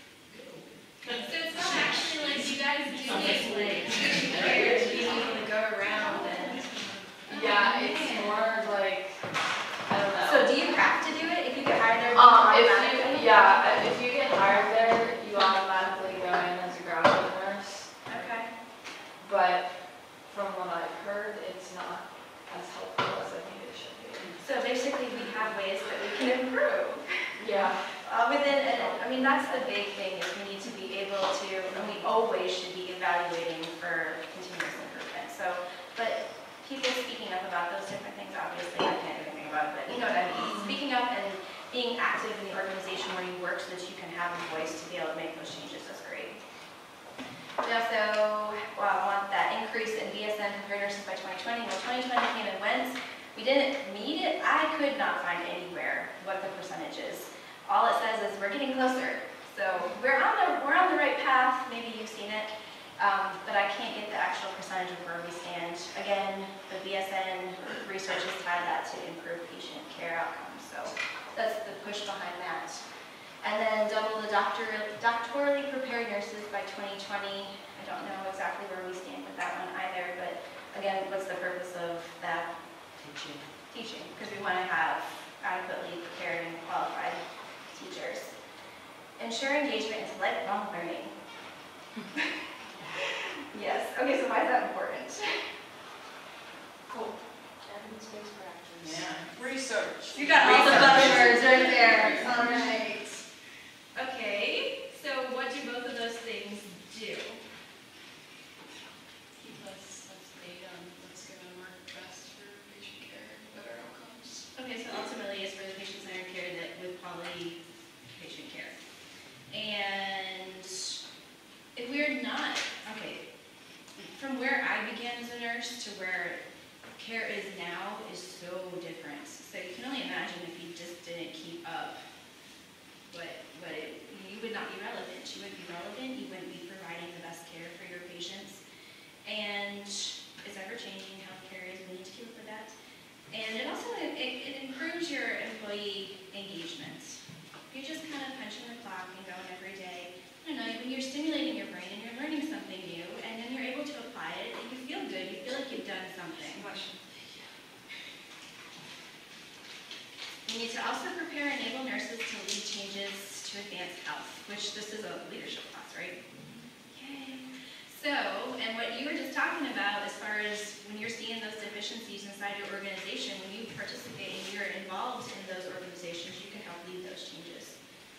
So it's not actually like you guys do this, like, here to be able to go around and. Yeah, it's more like, I don't know. So do you have to do it if you get hired there? do you Um, if automatically? you, yeah, if you get hired there, you automatically go in as a graduate nurse. Okay. But from what I've heard, it's not as helpful as I think it should be. So basically, we have ways that we can improve. Yeah. Uh, within, and I mean, that's the big thing, is we need to be able to, and we always should be evaluating for continuous improvement. So, but people speaking up about those different things, obviously, I can't do anything about it, but you know what I mean. Speaking up and being active in the organization where you work so that you can have a voice to be able to make those changes is great. We also well, want that increase in B S N for career nurses by twenty twenty. Well, twenty twenty came and went. We didn't meet it. I could not find anywhere what the percentage is. All it says is we're getting closer. So we're on the we're on the right path. Maybe you've seen it, um, but I can't get the actual percentage of where we stand. Again, the B S N research has tied that to improved patient And then double the doctor, doctorally prepared nurses by twenty twenty. I don't know exactly where we stand with that one either, but again, what's the purpose of that? Teaching. Teaching, because we want to have adequately prepared and qualified teachers. Ensure engagement into lifelong learning. Yes, okay, so why is that important? Cool. Evidence-based practice. Yeah. Research. You got all the buzzwords right there. All right. Okay, so what do both of those things do? Keep us up to date on what's gonna work best for patient care, better outcomes. Okay, so ultimately it's for the patient-centered care that with quality patient care. And if we're not, okay, from where I began as a nurse to where care is now is so different. So you can only imagine if you just didn't keep up, what, what it, you would not be relevant. You wouldn't be relevant, you wouldn't be providing the best care for your patients. And it's ever changing, healthcare is, we need to keep up with that. And it also, it, it improves your employee engagement. You just kind of punching the clock and going every day. I don't know, when you're stimulating your brain and you're learning something new, and then you're able to apply it, and you feel good, you feel like you've done something. We need to also prepare and enable nurses to lead changes to advance health, which this is a leadership class, right? Yay. So, and what you were just talking about as far as when you're seeing those deficiencies inside your organization, when you participate and you're involved in those organizations, you can help lead those changes.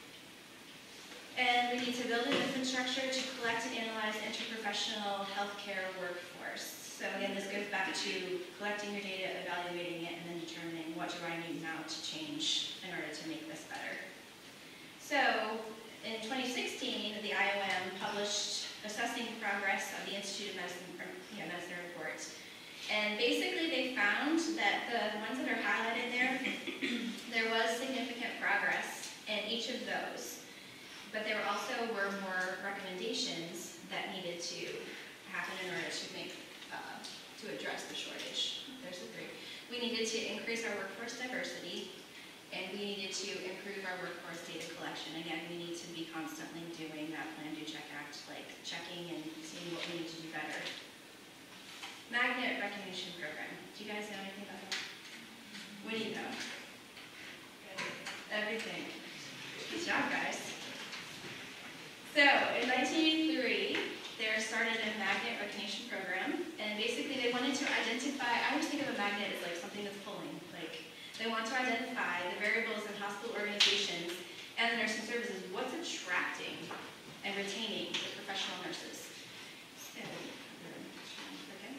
And we need to build an infrastructure to collect and analyze interprofessional healthcare workforce. So again, this goes back to collecting your data, evaluating it, and then determining what do I need now to change in order to make this better. So in twenty sixteen, the I O M published Assessing Progress of the Institute of Medicine, or, yeah, Medicine Report. And basically they found that the ones that are highlighted there, there was significant progress in each of those. But there also were more recommendations that needed to happen in order to make, uh, to address the shortage. There's a three. We needed to increase our workforce diversity, and we needed to improve our workforce data collection. Again, we need to be constantly doing that plan, do, check, act, like checking and seeing what we need to do better. Magnet recognition program. Do you guys know anything about that? What do you know? Everything. Good job, guys. So, in nineteen eighty-three, there started a magnet recognition program, and basically they wanted to identify, I always think of a magnet as like something that's pulling, like they want to identify the variables in hospital organizations and the nursing services, what's attracting and retaining the professional nurses. So, okay.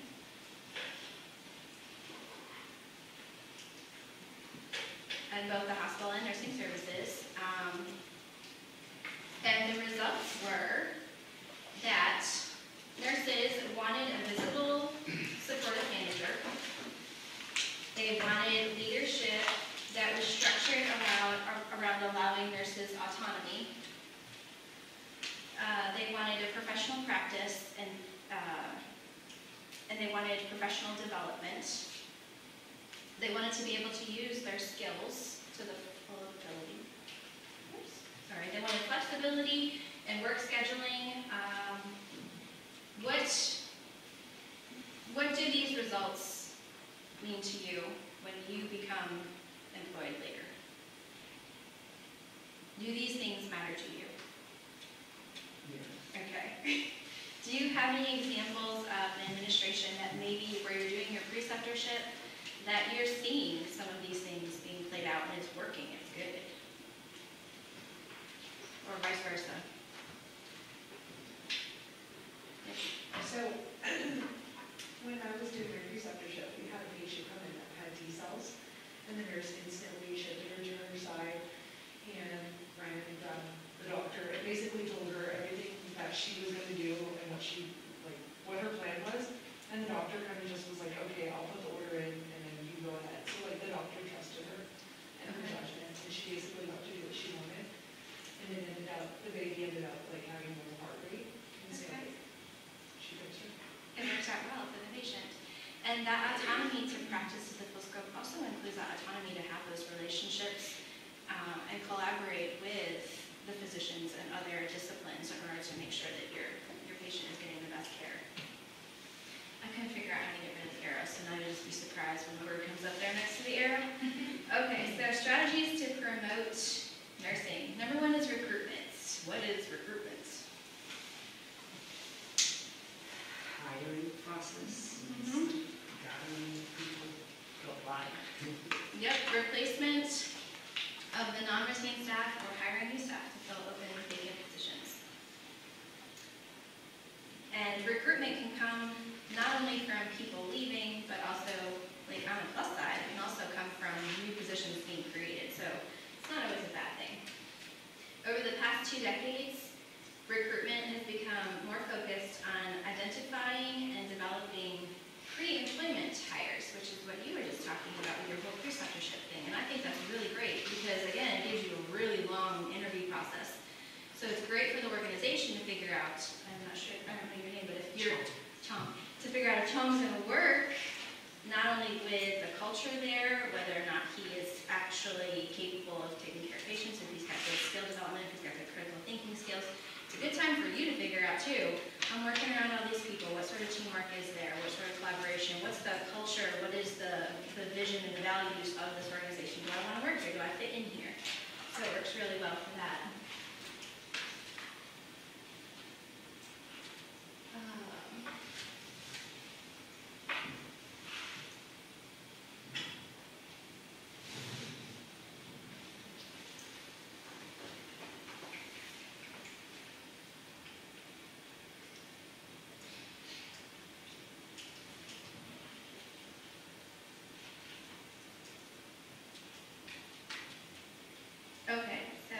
And both the hospital and nursing services. Um, and the results were that nurses wanted a visible, supportive manager. They wanted leadership that was structured around, around allowing nurses autonomy. Uh, they wanted a professional practice, and, uh, and they wanted professional development. They wanted to be able to use their skills to the full ability. Oops. Sorry, they wanted flexibility and work scheduling. Um, what, what do these results mean to you when you become employed later? Do these things matter to you? Yes. Okay. Do you have any examples of an administration that maybe where you're doing your preceptorship that you're seeing some of these things being played out and it's working, it's good? Or vice versa? So, when I was doing my preceptorship, we had a patient come in that had T cells, and the nurse instantly shifted her to her side, and Ryan and um, the doctor basically told her everything that she was going to do and what she, like, what her plan was, and the doctor kind of just was like, okay, I'll put the order in, and then you go ahead. So, like, the doctor trusted her and her judgment, and she basically got to do what she wanted, and it ended up, the baby ended up, like, having more heart rate, and so, Okay. she fixed her. It works out well for the patient. And that autonomy to practice the full scope also includes that autonomy to have those relationships um, and collaborate with the physicians and other disciplines in order to make sure that your, your patient is getting the best care. I couldn't figure out how to get rid of the arrow, so now you'll just be surprised when the word comes up there next to the arrow. Okay, so strategies to promote nursing. Number one is recruitment. What is recruitment? Hiring process, Mhm. gathering people to apply. Yep, replacement of the non-routine staff or hiring new staff to fill open vacant positions. And recruitment can come not only from people leaving, but also, like on the plus side, it can also come from new positions being created. So it's not always a bad thing. Over the past two decades, recruitment has become more focused on identifying and developing pre-employment hires, which is what you were just talking about with your whole preceptorship thing. And I think that's really great because, again, it gives you a really long interview process. So it's great for the organization to figure out, I'm not sure, I don't know your name, but if you're, Tom, to figure out if Tom's going to work, not only with the culture there, whether or not he is actually capable of taking care of patients, if he's got good skill development, if he's got good critical thinking skills. It's a good time for you to figure out too, I'm working around all these people, what sort of teamwork is there, what sort of collaboration, what's the culture, what is the, the vision and the values of this organization, do I want to work here, do I fit in here? So it works really well for that. Um, Okay, so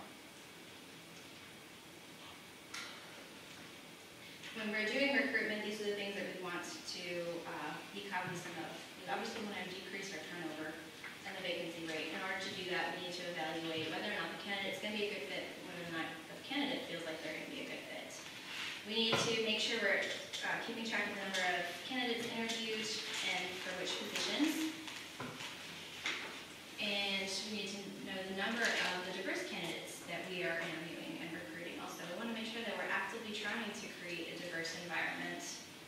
when we're doing recruitment, these are the things that we want to uh, be cognizant of. We obviously want to decrease our turnover and the vacancy rate. In order to do that, we need to evaluate whether or not the candidate's going to be a good fit, whether or not the candidate feels like they're going to be a good fit. We need to make sure we're uh, keeping track of the number of candidates interviewed and for which positions. And we need to know the number of the diverse candidates that we are interviewing and recruiting also. We want to make sure that we're actively trying to create a diverse environment.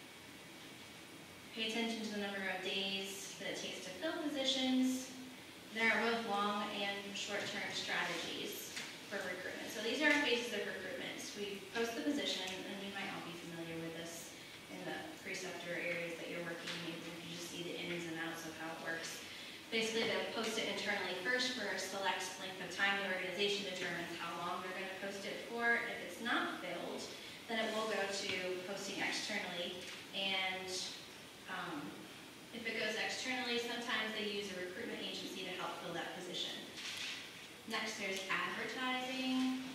Pay attention to the number of days that it takes to fill positions. There are both long and short-term strategies for recruitment. So these are our phases of recruitment. We post the position, and we might all be familiar with this in the preceptor areas that you're working in. You can just see the ins and outs of how it works. Basically, they'll post it internally first for a select length of time. The organization determines how long they're going to post it for. If it's not filled, then it will go to posting externally. And um, if it goes externally, sometimes they use a recruitment agency to help fill that position. Next, there's advertising.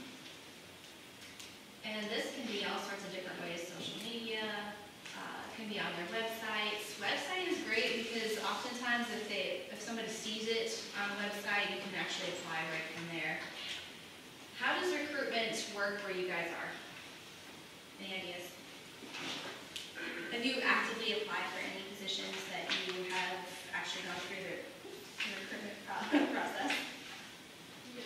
And this can be all sorts of different ways, social media, uh, can be on their websites. Website is great because oftentimes if they, if somebody sees it on the website, you can actually apply right from there. How does recruitment work where you guys are? Any ideas? Have you actively applied for any positions that you have actually gone through the recruitment process? Yeah.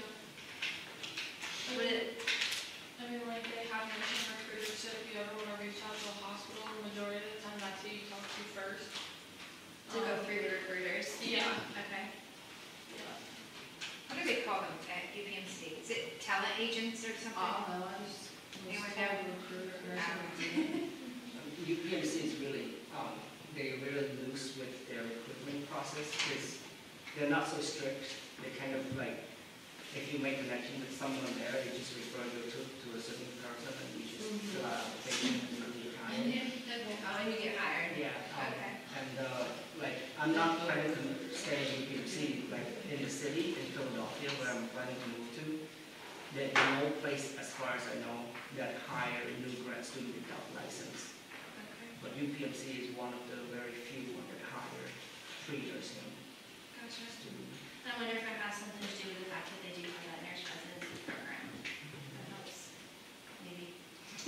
Would it, I mean, like, they have mentioned recruiters, so if you ever want to reach out to a hospital, the majority of the time that's who you talk to first. to go Um, through the recruiters? Yeah. Okay. Yeah. What do they call them at U P M C? Is it talent agents or something? Oh, no, I was, Anyone was know? told recruiter, nursing. U P M C is really, um, they're really loose with their recruitment process because they're not so strict. They kind of like, if you make a connection with someone there, they just refer you to, to a certain person and you just fill out a application and you get hired. Oh, and you get hired? Yeah, um, Okay. and, uh, like, I'm not planning to stay in U P M C, like, in the city, in Philadelphia, where I'm planning to move to. There's no place, as far as I know, that hire a new grad student without license. But U P M C is one of the very few ones that hire pre-nursing Gotcha. students. I wonder if it has something to do with the fact that they do have that nurse residency program. That helps, maybe.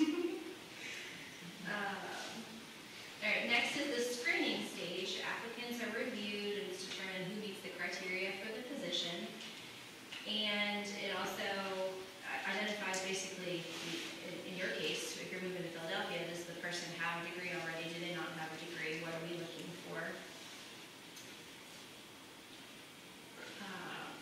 um, all right, next is the screening stage. Applicants are reviewed and it's determined who meets the criteria for the position. And it also identifies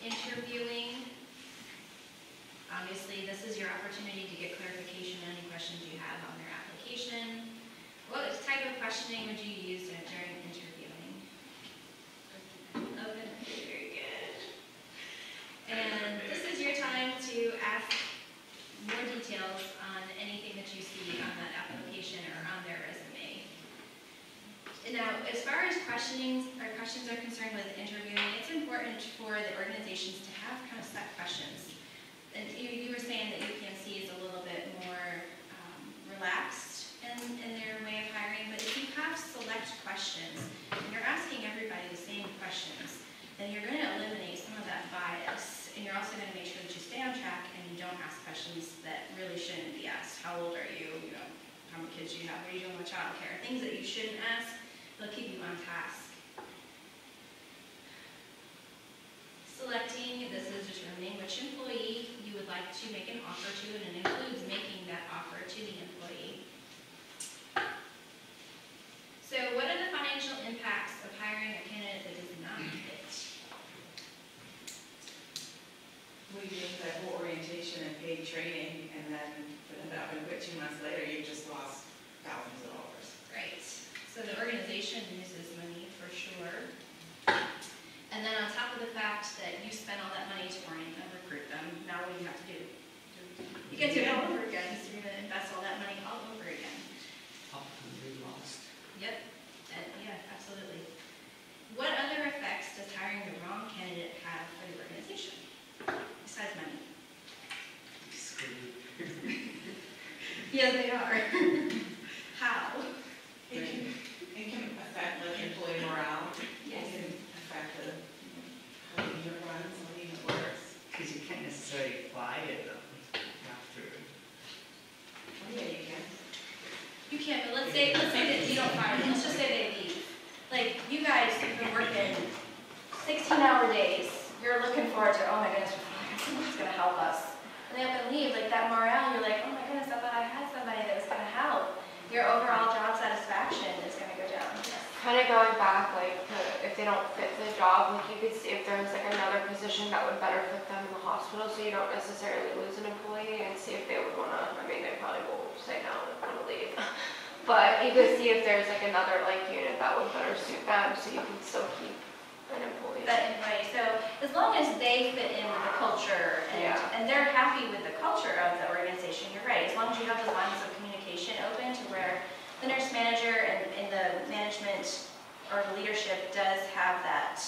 interviewing. Obviously, this is your opportunity to get clarification on any questions you have on their application. What type of questioning would you use during interviewing? Open, very good. And this is your time to ask more details on anything that you see on that application or on their resume. Now, as far as questioning or questions are concerned with interviewing, it's important for the organizations to have kind of set questions. And you, you were saying that U P M C is a little bit more um, relaxed in, in their way of hiring, but if you have select questions and you're asking everybody the same questions, then you're going to eliminate some of that bias, and you're also going to make sure that you stay on track and you don't ask questions that really shouldn't be asked. How old are you? You know, how many kids do you have? What are you doing with childcare? Things that you shouldn't ask. They'll keep you on task. Selecting, this is determining which employee you would like to make an offer to, and it includes making that offer to the employee. So what are the financial impacts of hiring a candidate that does not fit? We did that whole orientation and paid training, and then for them to have been quit two months later, you just lost thousands of dollars. Right. So the organization loses money for sure. And then on top of the fact that you spent all that money to orient them, recruit them, now what do you have to do? You get to do it all over again, so you're going to invest all that money all over again. Opportunity lost. Yep. And, yeah, absolutely. What other effects does hiring the wrong candidate have for the organization, besides money? Screwed. Yeah, they are. How? It can, it can affect like employee morale. Yes. It can affect the, how the unit runs, how the unit works. Because you can't necessarily fire them after. Oh, yeah, you can. You can't, but let's say, let's say that you don't fire them, let's just say they leave. Like, you guys have been working sixteen hour days, you're looking forward to, oh my goodness, it's gonna help us. And they up and leave, like that morale, you're like, oh my goodness, I thought I had somebody that was gonna help. Your overall job satisfaction is gonna go down. Kind of going back, like, to- if they don't fit the job, like you could see if there was like another position that would better fit them in the hospital, so you don't necessarily lose an employee, and see if they would wanna, I mean, they probably will say no and wanna leave. But you could see if there's like another like unit that would better suit them, so you can still keep an employee. That employee, so as long as they fit in with the culture and, Yeah. and they're happy with the culture of the organization, you're right. As long as you have those lines of communication open to where the nurse manager and, and the management or the leadership does have that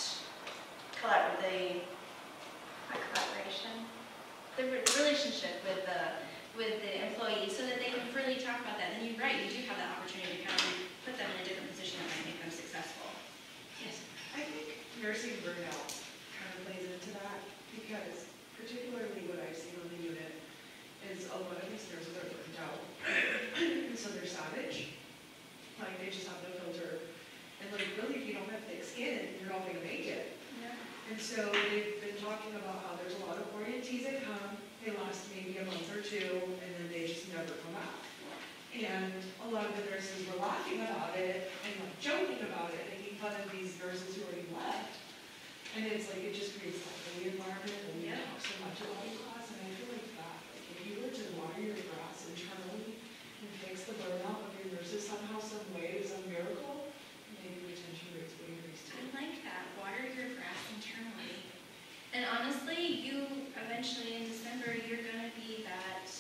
collab the not collaboration, the, re- the relationship with the with the employees, so that they can freely talk about that. Then you're right, you do have that opportunity to kind of put them in a different position that might make them successful. Yes. I think nursing burnout kind of plays into that, because particularly what I've seen on the unit is a lot of these nurses are burnt out. And so they're savage, like they just have no filter. And like really, if you don't have thick skin, you're not gonna make it. Yeah. And so they've been talking about how there's a lot of orientees that come, they last maybe a month or two, and then they just never come back. And a lot of the nurses were laughing about it and like joking about it, making fun of these nurses who already left. And it's like, it just creates that bully environment, and we Yeah. talk so much about in class, and I feel like that, like if you were to water your grass internally and fix the burnout of your nurses somehow, some way, some miracle, maybe retention rates would increase too. I like that. Water your grass internally. And honestly, you eventually in December, you're gonna be that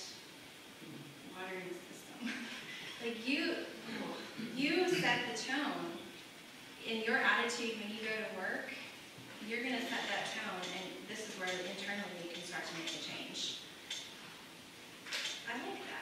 watering system. Like you, you set the tone in your attitude when you go to work. You're gonna set that tone, and this is where internally you can start to make the change. I like that.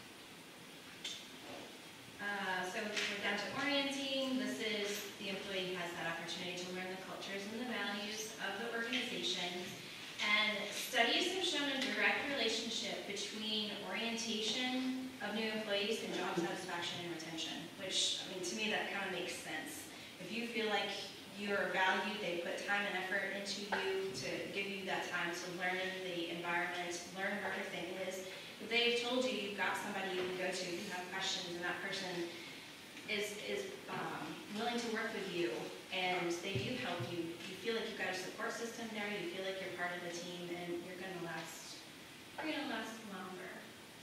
Uh, so we're down to orienting. This is the employee has that opportunity to learn the cultures and the values of the organization. And studies have shown a direct relationship between orientation of new employees and job satisfaction and retention, which, I mean, to me, that kind of makes sense. If you feel like you're valued, they put time and effort into you to give you that time to learn the environment, learn where everything is. If they've told you you've got somebody you can go to, you have questions, and that person is, is um, willing to work with you, and they do help you, you feel like you've got a support system there, you feel like you're part part of the team, and you're gonna last, you're gonna last longer.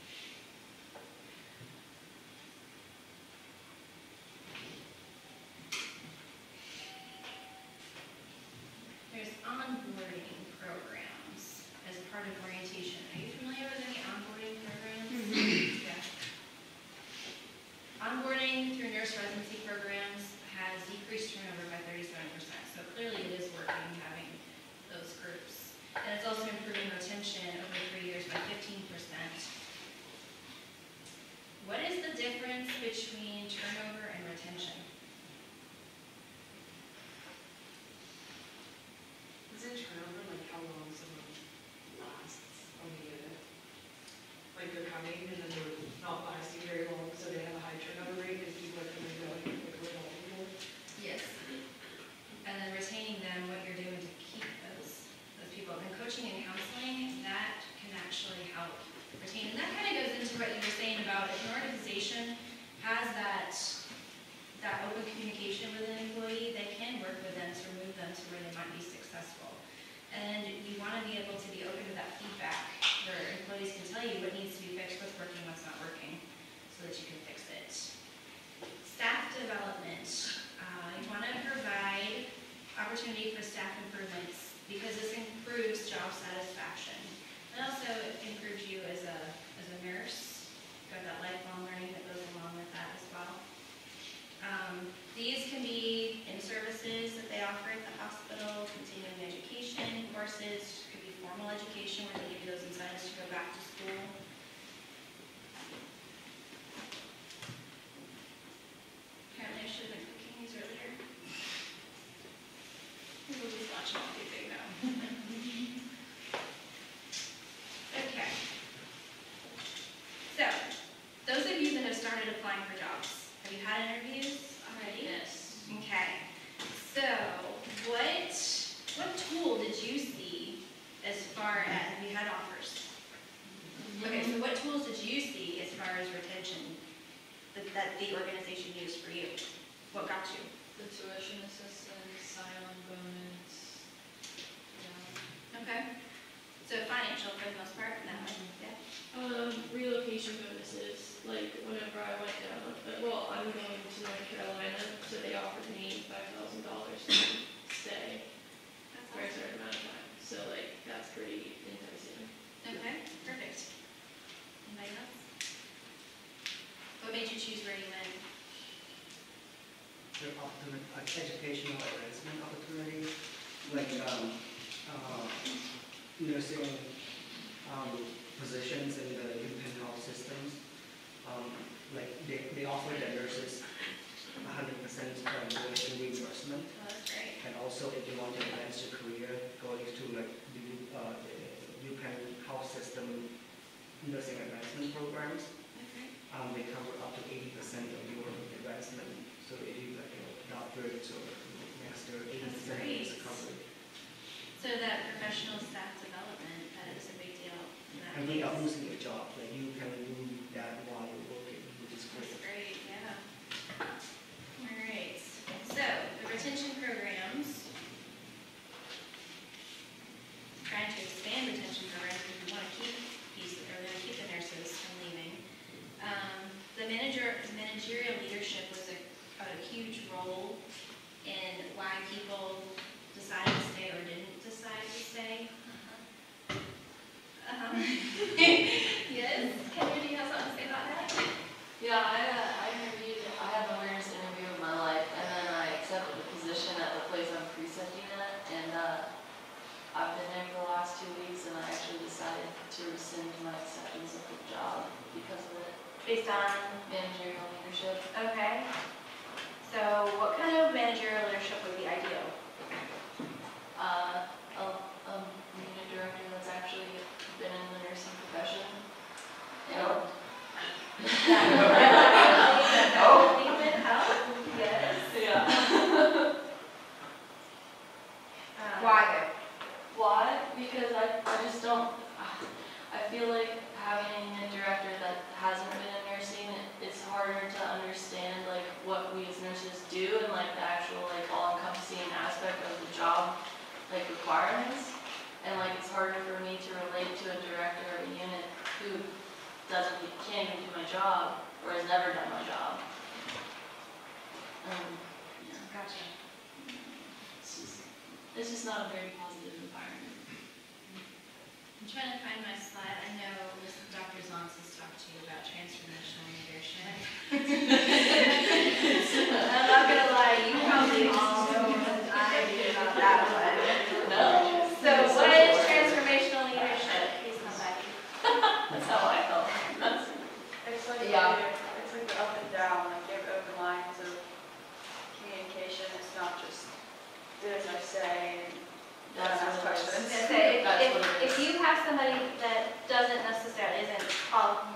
There's onboarding programs as part of orientation. Are you familiar with any onboarding programs? Yeah. Onboarding through nurse residency programs has decreased turnover by thirty-seven percent. So clearly it is working, having those groups. And it's also improving retention over three years by fifteen percent. What is the difference between turnover and retention? Isn't turnover like how long someone lasts on the unit? Like they're coming and then they're not lasting very long, so they have a high turnover rate because people are coming and going quicker than people. Yes. And then retaining them, what you're doing to keep those, those people. And coaching and counseling, that can actually help retain. And that kind of goes into what you were saying about if an organization has that, that open communication with an employee, they can work with them to move them to where they might be successful. And you want to be able to be open to that feedback where employees can tell you what needs to be fixed, what's working, what's not working, so that you can fix it. Staff development. Uh, you want to provide opportunity for staff improvements because this improves job satisfaction. It also improves you as a, as a nurse. You've got that lifelong learning that goes along with that as well. Um, these can be in services that they offer at the hospital, continuing education courses, could be formal education where they give you those incentives to go back to school. Apparently I should have been cooking these earlier. We'll just watch them all be big now. Okay. So, those of you that have started applying for jobs, have you had interviews already? Yes. Okay. So, what what tool did you see as far as, have you had offers? Okay, so what tools did you see as far as retention that, that the organization used for you? What got you? The tuition assistance, sign-on bonus, yeah. Okay. So financial for the most part, that one, yeah. Um, relocation bonuses, like whenever I went down, but, well, I'm going to North Carolina, so they offered me five thousand dollars to stay That's for a awesome. certain amount of time. So like, that's pretty enticing. Okay, perfect. Anybody else? What made you choose where you went? The opportunity, like educational advancement opportunities, like um, uh, nursing um, positions in the independent health systems. Um, like they, they offer their nurses one hundred percent tuition reimbursement. Oh, that's great. And also, if you want to advance your career, going to like the uh, the UPenn Health System nursing advancement programs, Okay. um, they cover up to eighty percent of your advancement. So if you like a doctorate or master, eighty percent is great. covered. So that professional staff development, that is a big deal in that And without case. losing your job, like you can do that while you're working, which is That's great. great, yeah. All right. So the retention programs, trying to expand retention programs because we want to keep these, or we want to keep the nurses from leaving. Um, the manager, managerial leadership was a, a huge role in why people decided to stay or didn't decide to stay. Uh-huh. Yes, Kendra, do you have something to say about that? Yeah, I, uh, I interviewed, I had the weirdest interview of my life, and then I accepted the position at the place I'm precepting at, and, uh, I've been there for the last two weeks, and I actually decided to rescind my acceptance of the job because of it. Based on, Managerial leadership. okay. So what kind of managerial leadership would be ideal? Uh, a, a unit director that's actually been in the nursing profession. And Oh. Yes. Yeah. Um, Why though? Why? Because I, I just don't, I feel like having a director that hasn't been in nursing, it's harder to understand like what we as nurses do and like the actual like all-encompassing aspect of the job, like requirements. And like it's not a very positive environment. I'm trying to find my slide. I know Doctor Zons has talked to you about transformational leadership. I'm not gonna lie, you probably all know more than I do about that one. No. So what is transformational leadership? Please come back. That's how I felt. It's like, Yeah. the- it's like the up and down, like you have open lines of communication, it's not just do as I say and don't That's ask what it is. questions. I say, if, That's if, what it if is. you have somebody that doesn't necessarily, isn't all,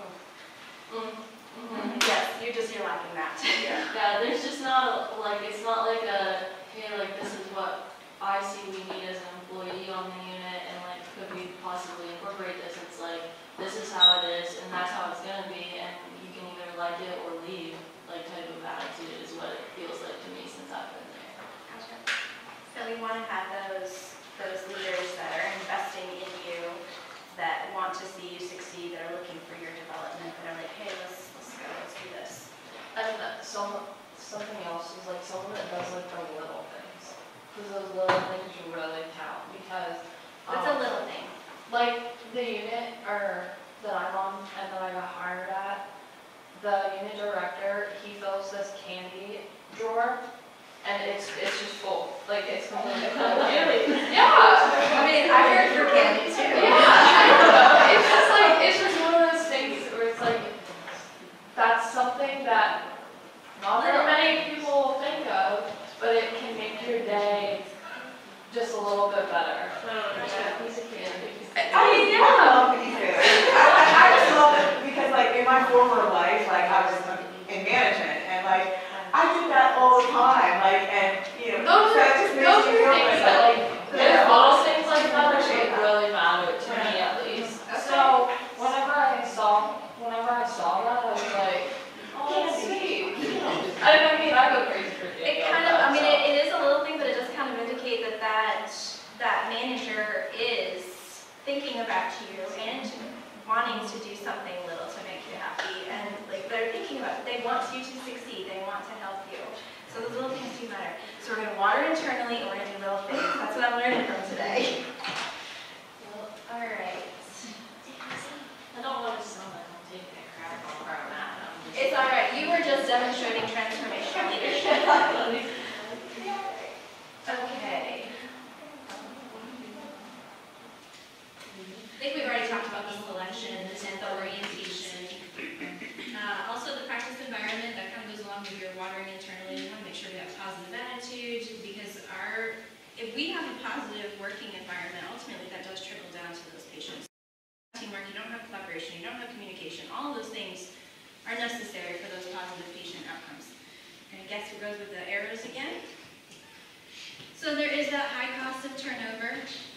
Mhm. yes, you're just, you're lacking that. Yeah. Yeah, there's just not, like, it's not like a, hey, like, this is what I see we need as an employee on the unit, and like, could we possibly incorporate this? It's like, this is how it is, and that's how it's gonna be, and you can either like it or leave, like, type of attitude is what it feels like to me since I've been there. Gotcha. So we want to have those, those leaders that are investing in you, that want to see you succeed, that are looking for your development, that are like, hey, let's, let's go, let's do this. And that some, something else is like someone that does like the little things, because those little things really count, because. What's um, a little thing? Like, the unit, or, that I'm on, and that I got hired at, the unit director, he fills this candy drawer, and it's, it's just full, like, it's completely full of candy. Yeah! I mean, I heard for candy too. Yeah, I don't know, it's just like, it's just one of those things where it's like, that's something that not very many people think of, but it can make your day just a little bit better. Just a piece of candy. I mean, yeah, I love these things. I, I, I just love it because, like, in my former life, like, I was in management, and like, I did that all the time, like, and you know, Those that are, just makes those me are feel things like, that, like, there's yeah. little things like that that should really matter to me at least. So, whenever I saw, whenever I saw that, I was like, oh, that's sweet. I I mean, I go crazy for candy. It kind of, I mean, it, it is a little thing, but it does kind of indicate that that, that manager is thinking about you and wanting to do something little to make you happy. And like, they're thinking about it. They want you to succeed. They want to help you. So those little things do matter. So we're going to water internally and we're going to do little things. That's what I'm learning from today. Well, all right. I don't want to sound like I'm taking a crap on where I'm at. I'm just- It's all right. You were just demonstrating transformational leadership. Okay. I think we've already talked about the selection, the tenth orientation. Uh, also the practice environment, that kind of goes along with your watering internally. We want to make sure we have positive attitude, because our, if we have a positive working environment, ultimately that does trickle down to those patients. Teamwork, you don't have collaboration, you don't have communication, all of those things are necessary for those positive patient outcomes. And guess who goes with the arrows again? So there is that high cost of turnover.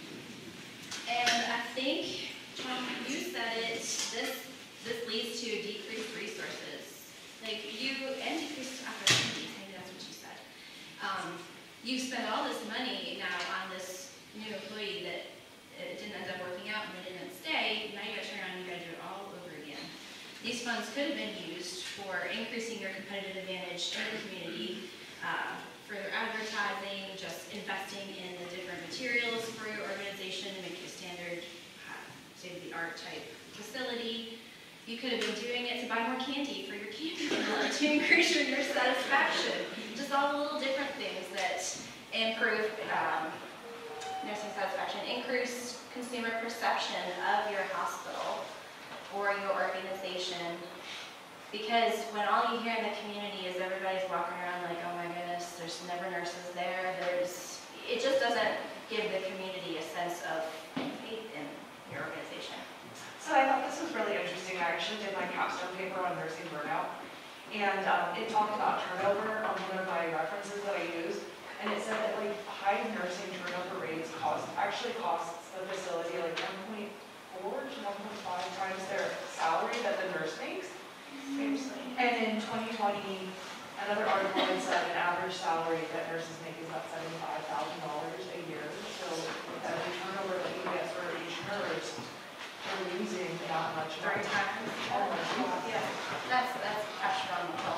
And I think, Tom, you said it, this this leads to decreased resources. Like you, and decreased opportunities, maybe that's what you said. Um, you spend all this money now on this new employee that it didn't end up working out and they didn't stay. Now you gotta turn around and you gotta do it all over again. These funds could have been used for increasing your competitive advantage in the community, uh, further advertising, just investing in the different materials for your organization to make you a standard, uh, state-of-the-art type facility. You could have been doing it to buy more candy for your candy club to increase your nurse satisfaction. Just all the little different things that improve um, nursing satisfaction, increase consumer perception of your hospital or your organization. Because when all you hear in the community is everybody's walking around like, oh my goodness, there's never nurses there, there's, it just doesn't give the community a sense of faith in your organization. So I thought this was really interesting. I actually did my capstone paper on nursing burnout. And um, it talked about turnover on one of my references that I used. And it said that like high nursing turnover rates cost, actually costs the facility like one point four to one point five times their salary that the nurse makes. Seriously. And in twenty twenty, another article had said an average salary that nurses make is about seventy-five thousand dollars a year. So with every turnover that you get for each nurse, you're losing that much Three money. times. Almost, yeah. Yeah, that's, that's astronomical.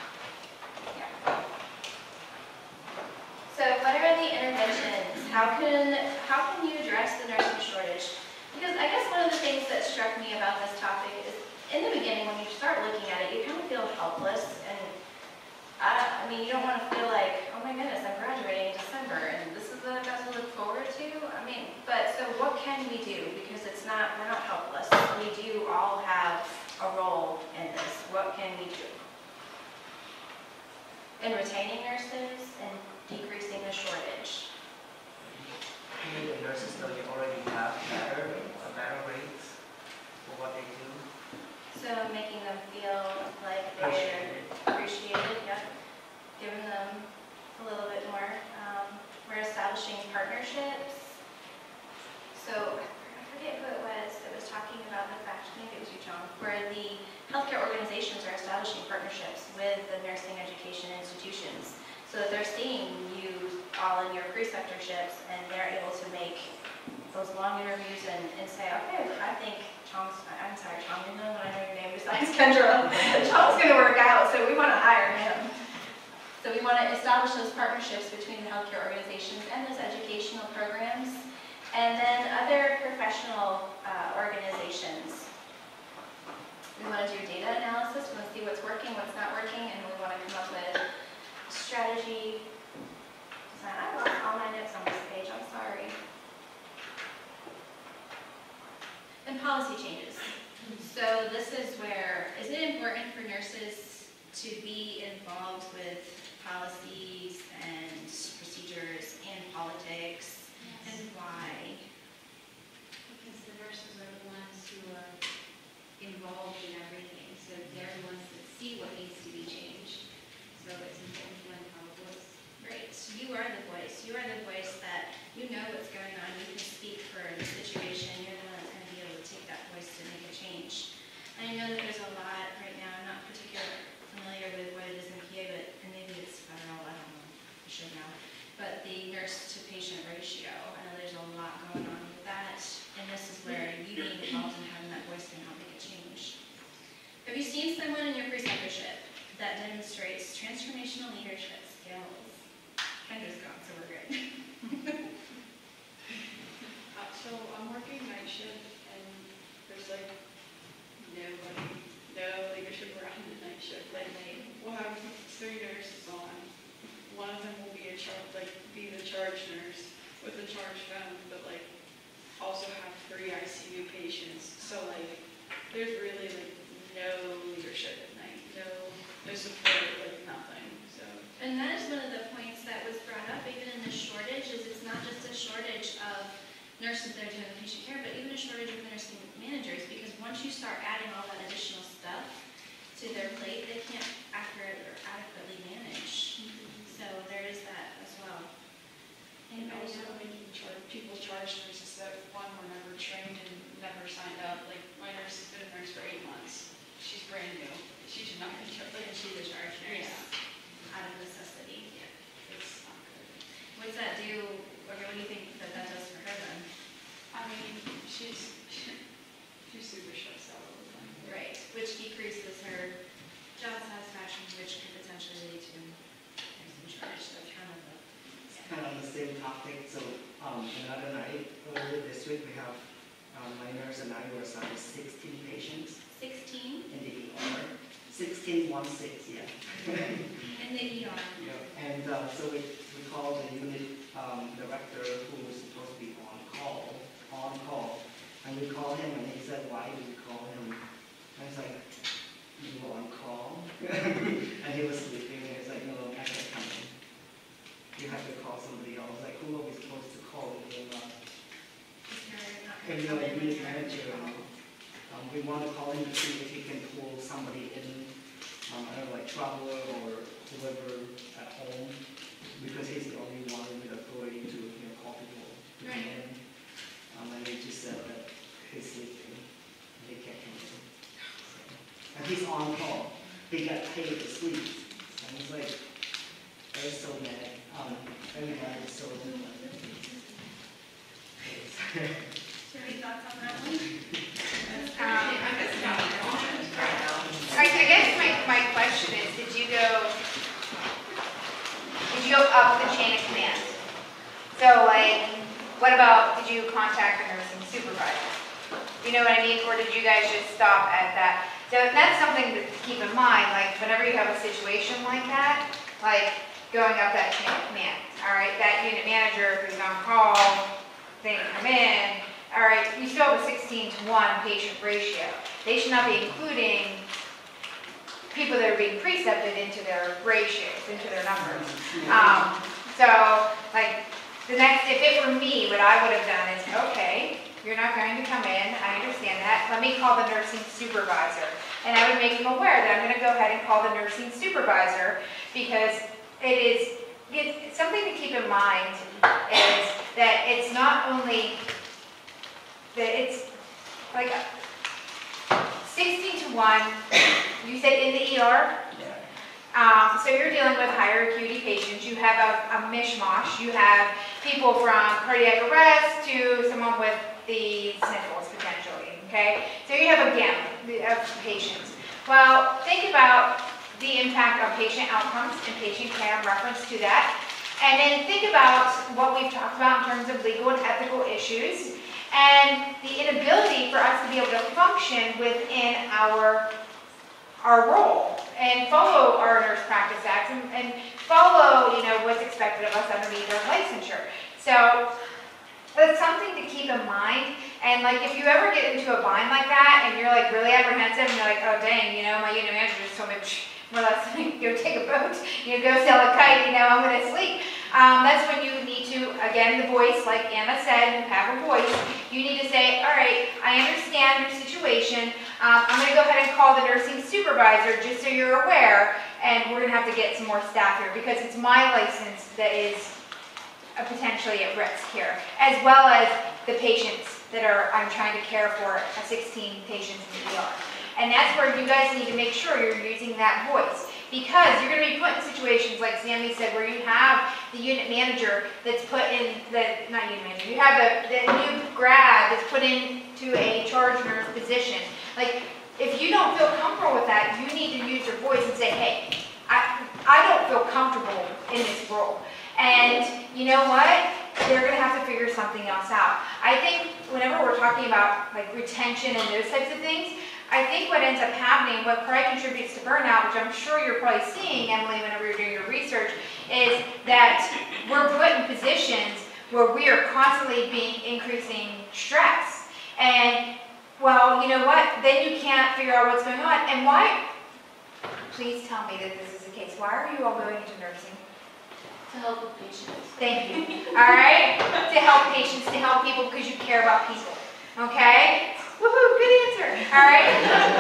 Yeah. So what are the interventions? How could struck me about this topic is, in the beginning, when you start looking at it, you kind of feel helpless, and I, I mean, you don't want to feel like, oh my goodness, I'm graduating in December, and this is what I've got to look forward to. I mean, but so what can we do? Because it's not, we're not helpless. We do all have a role in this. What can we do? In retaining nurses and decreasing the shortage. Maybe the nurses that we already have better, uh, better rates for what they do. So making them feel like they're appreciated, yep. Giving them a little bit more. Um, we're establishing partnerships. So I forget who it was that was talking about the fact, maybe it was you, John, where the healthcare organizations are establishing partnerships with the nursing education institutions so that they're seeing you all in your preceptorships and they're able to make those long interviews and, and say, okay, I think Chong's, I'm sorry, Chong, you're the only one I know your name besides Kendra. Chong's going to work out, so we want to hire him. So we want to establish those partnerships between the healthcare organizations and those educational programs. And then other professional uh, organizations. We want to do data analysis, we want to see what's working, what's not working, and we want to come up with strategy design. I lost all my notes on this page, I'm sorry. And policy changes. So this is where, is it important for nurses to be involved with policies and procedures and politics? Yes. And why? Because the nurses are the ones who are involved in everything, so they're the ones that see what needs to be changed. So it's important to lend our voice. Right, you are the voice. You are the voice that you know what's going on. You can speak for the situation. You're the one that's going to be able to take that voice to make a change. And I know that there's a lot right now. I'm not particularly familiar with what it is in P A, but and maybe it's federal. I don't know. I should know. But the nurse-to-patient ratio. I know there's a lot going on with that, and this is where you being involved and having that voice can help make a change. Have you seen someone in your preceptorship that demonstrates transformational leadership skills? Kendra's gone, so we're good. Uh, so I'm working night shift and there's like nobody, no leadership around the night shift. Like we'll have three nurses on. One of them will be a charge, like be the charge nurse with a charge phone, but like also have three I C U patients. So like there's really like no leadership at night, no no support, like nothing. So And that is one of the points that was brought up even in the shortage, is it's not just a shortage of nurses that are doing the patient care, but even a shortage of nursing managers, because once you start adding all that additional stuff to their plate, they can't accurately or adequately manage. So there is that as well. and also making charge, people charge nurses that one were never trained and never signed up. Like my nurse has been a nurse for eight months. She's brand new. She should not be charged. And she's a charge nurse. Yeah. Out of necessity. It's not good. What's that do, or what do you think that that does for her then? I mean, she's, she's super stressed out all the time. Right, which decreases her job satisfaction, which could potentially lead to nursing shortage, so kind of a. It's kind of on the same topic, so um, another night, earlier this week, we have um, my nurse and I were assigned sixteen patients Sixteen in the E R. sixteen, one six, yeah. in the E R. Yeah, and uh, so we, we called the unit um, director who was supposed to be on call, on call, and we called him and he said, why did we call him? I was like, you were on call? And he was sleeping and he's like, no, I can't come in. You have to call somebody else. Like, who are we supposed to call? If you're not, if you're a unit manager, um, um, we want to call him to see if he can pull somebody in, um, I don't know, like traveler or whoever at home, because he's the only one with authority to, you know, call people to come Right. in. Um, and they just said that he's sleeping, and he can't come in. So, and he's on call. He got paid to sleep. And he's like, I was so mad. Um, everybody was so mad. So any thoughts on that one? Um, I, I guess my, my question is, did you go, did you go up the chain of command? So like, what about, did you contact the nursing supervisor? You know what I mean? Or did you guys just stop at that? So that's something to keep in mind, like whenever you have a situation like that, like going up that chain of command, all right? That unit manager who's on call, they come in, all right, you still have a sixteen to one patient ratio. They should not be including people that are being precepted into their ratios, into their numbers. Um, so, like, the next, if it were me, what I would have done is, okay, you're not going to come in, I understand that, let me call the nursing supervisor. And I would make them aware that I'm going to go ahead and call the nursing supervisor, because it is, it's, something to keep in mind is that it's not only, that it's like sixteen to one, you said in the E R? Um, so you're dealing with higher acuity patients. You have a, a mishmash. You have people from cardiac arrest to someone with the sniffles potentially, okay? So you have a gamut of patients. Well, think about the impact on patient outcomes and patient care in reference to that. And then think about what we've talked about in terms of legal and ethical issues and the inability for us to be able to function within our our role and follow our nurse practice acts and, and follow, you know, what's expected of us underneath our licensure. So that's something to keep in mind. And like if you ever get into a bind like that and you're like really apprehensive and you're like, oh dang, you know, my unit manager just told me, more or less, go take a boat, you know, go sail a kite, you know, I'm gonna sleep. Um, that's when you need to, again, the voice, like Anna said, you have a voice. You need to say, all right, I understand your situation. Um, I'm going to go ahead and call the nursing supervisor just so you're aware, and we're going to have to get some more staff here because it's my license that is uh, potentially at risk here, as well as the patients that are I'm trying to care for, uh, sixteen patients in the E R. And that's where you guys need to make sure you're using that voice. Because you're going to be put in situations like Sammy said where you have the unit manager that's put in, the not unit manager, you have the, the new grad that's put into a charge nurse position. Like, if you don't feel comfortable with that, you need to use your voice and say, hey, I, I don't feel comfortable in this role. And you know what? They're going to have to figure something else out. I think whenever we're talking about like retention and those types of things, I think what ends up happening, what probably contributes to burnout, which I'm sure you're probably seeing, Emily, whenever you're doing your research, is that we're put in positions where we are constantly being increasing stress. And, well, you know what? Then you can't figure out what's going on. And why? Please tell me that this is the case. Why are you all going into nursing? To help with patients. Thank you. All right? To help patients, to help people because you care about people. Okay? Woohoo, good answer. All right?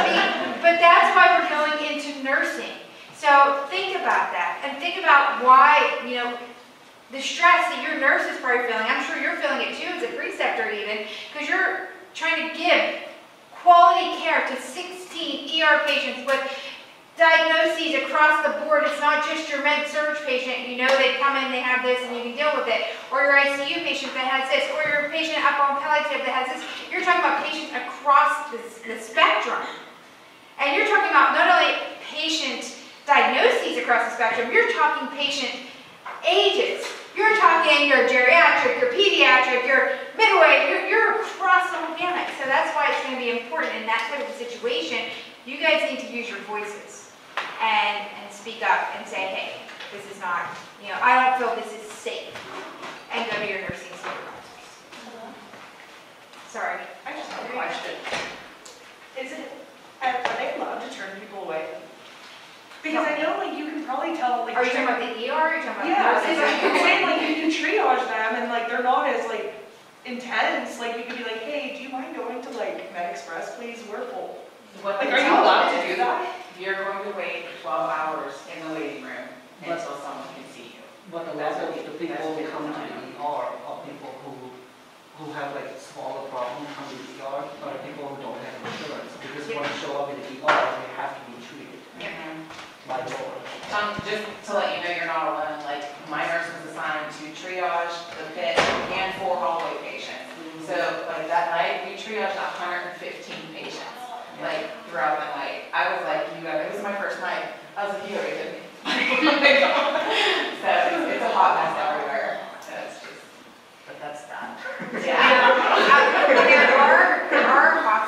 But that's why we're going into nursing. So think about that. And think about why, you know, the stress that your nurse is probably feeling. I'm sure you're feeling it too as a preceptor even, because you're trying to give quality care to sixteen E R patients with diagnoses across the board. It's not just your med surg patient. You know they come in, they have this, and you can deal with it. Or your I C U patient that has this. Or your patient up on palliative that has this. You're talking about patients across the, the spectrum. And you're talking about not only patient diagnoses across the spectrum, you're talking patient ages. You're talking your geriatric, your pediatric, your midway, you're, you're across the whole gamut. So that's why it's going to be important in that type of situation. You guys need to use your voices and, and speak up and say, hey, this is not, you know, I don't feel this is safe. And go to your nursing supervisors. Sorry. I just have a question. Is it, are are they allowed to turn people away? Because I know, like, you can probably tell, like. Are you talking about the E R or are you talking about Yeah, the because I'm saying, like, you can triage them and, like, they're not as, like, intense. Like, you could be like, hey, do you mind going to, like, Med Express, please? We're full. What Like, they are you tell allowed them to do is, that? You're going to wait twelve hours in the waiting room until someone can see you. But a lot of the people who come to the E R are people who, who have like smaller problems come to the E R, but people who don't have insurance, because when they show up in the E R, they have to be treated by law. Um, just to let you know, you're not alone. Like, my nurse was assigned to triage the pit and four hallway patients. So, like, that night, we triaged one hundred fifteen patients, like, throughout the night. I was like, you guys, it was my first night. I was like, you already did me. So, it's, it's a hot mess everywhere. So, it's just, but that's that. Yeah. There are, there are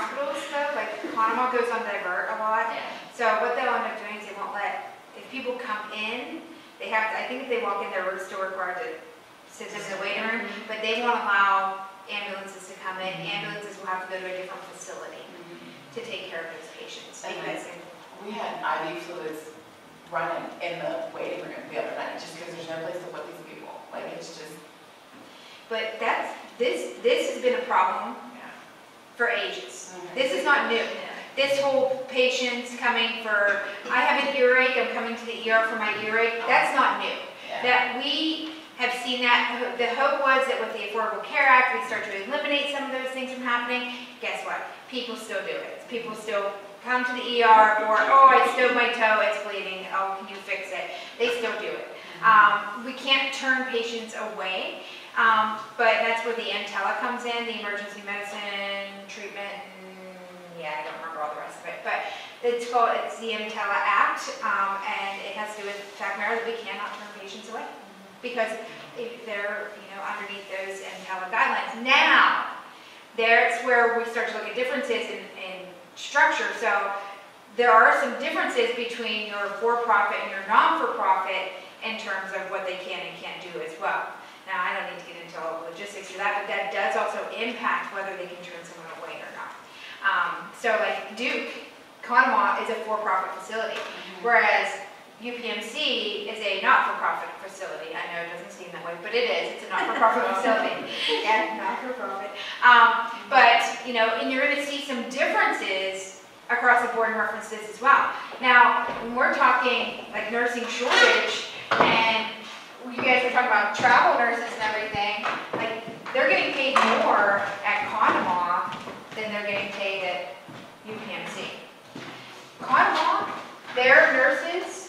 they have, to- I think if they walk in there, we're still required to sit them in the waiting room, but they won't allow ambulances to come in. Ambulances will have to go to a different facility to take care of those patients. And Because We had I V fluids running in the waiting room the other night, just because there's no place to put these people. Like, it's just, But that's, this, this has been a problem yeah. for ages. This is not new. This whole patients coming for, I have an earache, I'm coming to the E R for my earache, that's not new. Yeah. That we have seen that, the hope was that with the Affordable Care Act, we start to eliminate some of those things from happening. Guess what? People still do it. People still come to the E R for, oh, I stubbed my toe, it's bleeding, oh, can you fix it? They still do it. Um, we can't turn patients away, um, but that's where the EMTALA comes in, the emergency medicine treatment, and yeah, I don't remember all the rest of it, but it's called, it's the EMTALA Act, um, and it has to do with the fact matter that we cannot turn patients away because if they're, you know, underneath those EMTALA guidelines. Now, there's where we start to look at differences in, in structure. So there are some differences between your for-profit and your non-for-profit in terms of what they can and can't do as well. Now, I don't need to get into all the logistics of that, but that does also impact whether they can turn someone away or not. Um, so like Duke, Conemaugh is a for-profit facility, whereas U P M C is a not-for-profit facility. I know it doesn't seem that way, but it is. It's a not-for-profit facility. Yeah, not-for-profit. Um, but, you know, and you're going to see some differences across the board in reference to this as well. Now, when we're talking like nursing shortage, and you guys were talking about travel nurses and everything, like they're getting paid more at Conemaugh than they're getting paid at U P M C. Conemaugh, their nurses,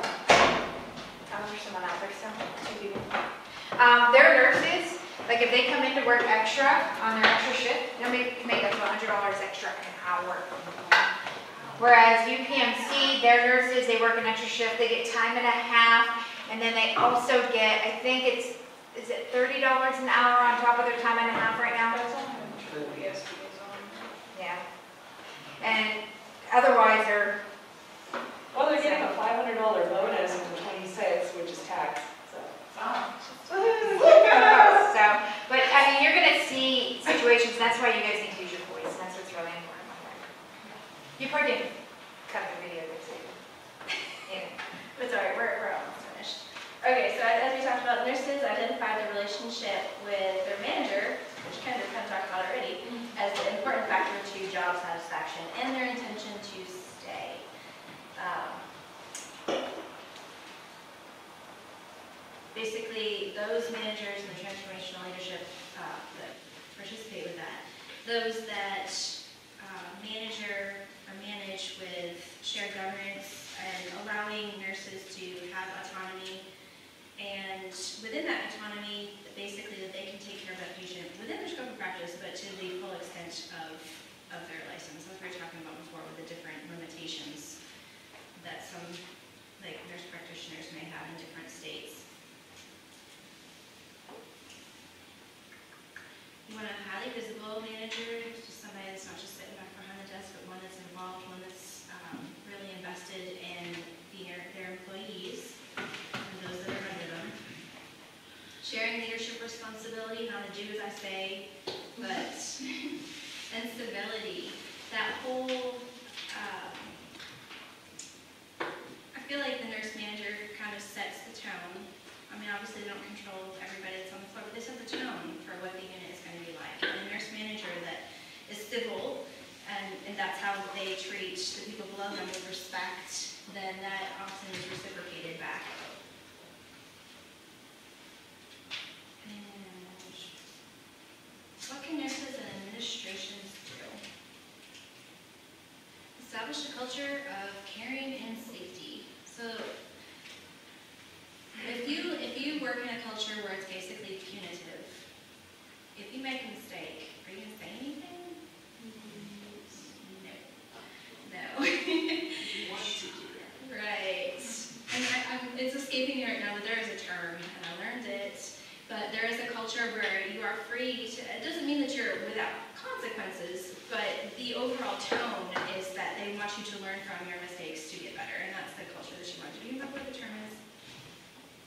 oh, there's someone out there still, two people. Um, their nurses, like if they come in to work extra on their extra shift, they'll make, make up to one hundred dollars extra an hour. Whereas U P M C, their nurses, they work an extra shift, they get time and a half, and then they also get, I think it's, is it thirty dollars an hour on top of their time and a half right now? Yeah. And otherwise, they're, Well, they're getting a five hundred dollar bonus in twenty-six, which is tax, so. so, but I mean, you're gonna see situations, that's why you guys need to use your voice, and that's what's really important. You probably didn't cut the video this week. Yeah. But sorry, we're, we're almost finished. Okay, so as we talked about, nurses identify the relationship with their manager, which kind of kind of talked about already, as an important factor to job satisfaction and their intention to stay. Um, basically, those managers and the transformational leadership uh, that participate with that, those that uh, manager or manage with shared governance and allowing nurses to have autonomy, and within that autonomy, basically that they can take care of that patient within their scope of practice, but to the full extent of, of their license, as we were talking about before with the different limitations that some like nurse practitioners may have in different states. You want a highly visible manager, just somebody that's not just sitting back behind the desk, but one that's involved, one that's um, really invested in their, their employees and those that are under them. Sharing leadership responsibility, not to do as I say, but and stability. That whole, um, I feel like the nurse manager kind of sets the tone. I mean, obviously they don't control everybody that's on the floor, but they set the tone for what the unit is going to be like. And a nurse manager that is civil, and, and that's how they treat the people below them with respect, then that often is reciprocated back. And what can nurses and administrations do? Establish a culture of caring and safety. So if you if you work in a culture where it's basically punitive, if you make a mistake, are you going to say anything? No. No. You want to do that. Right. And I, I'm, it's escaping me right now, but there is a term, and I learned it, but there is a culture where you are free to, it doesn't mean that you're without consequences, but the overall tone is that they want you to learn from your mistakes to get better, and that's the culture that you want. Do you remember what the term is?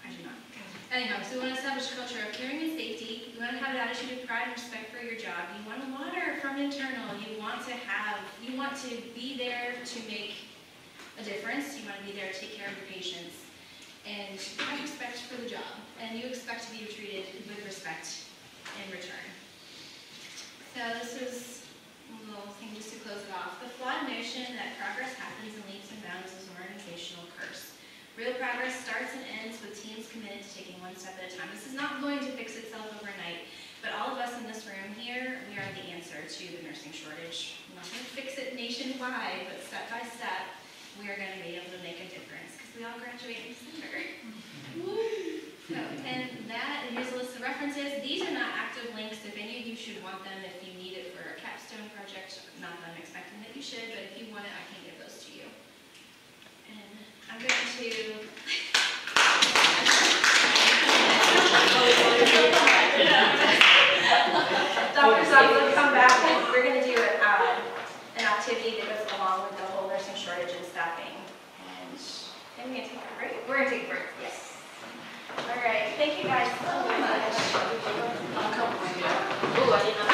I do not. Anyhow, so we want to establish a culture of caring and safety. You want to have an attitude of pride and respect for your job. You want to water from internal. You want to have, you want to be there to make a difference. You want to be there to take care of your patients. And you have respect for the job. And you expect to be treated with respect in return. So this is a little thing just to close it off. The flawed notion that progress happens in leaps and bounds is an organizational curse. Real progress starts and ends with teams committed to taking one step at a time. This is not going to fix itself overnight, but all of us in this room here, we are the answer to the nursing shortage. We're not going to fix it nationwide, but step by step, we are going to be able to make a difference because we all graduate in December. So, and that, and here's a list of references. These are not active links. If any of you should want them, if you need it for a capstone project, not that I'm expecting that you should, but if you want it, I can give those to you. And I'm going to Doctor Sutton, come back. We're going to do an, uh, an activity that goes along with the whole nursing shortage and staffing. And then we're going to take a break. We're going to take a break, yes. All right. Thank you guys so much. Ooh, I didn't know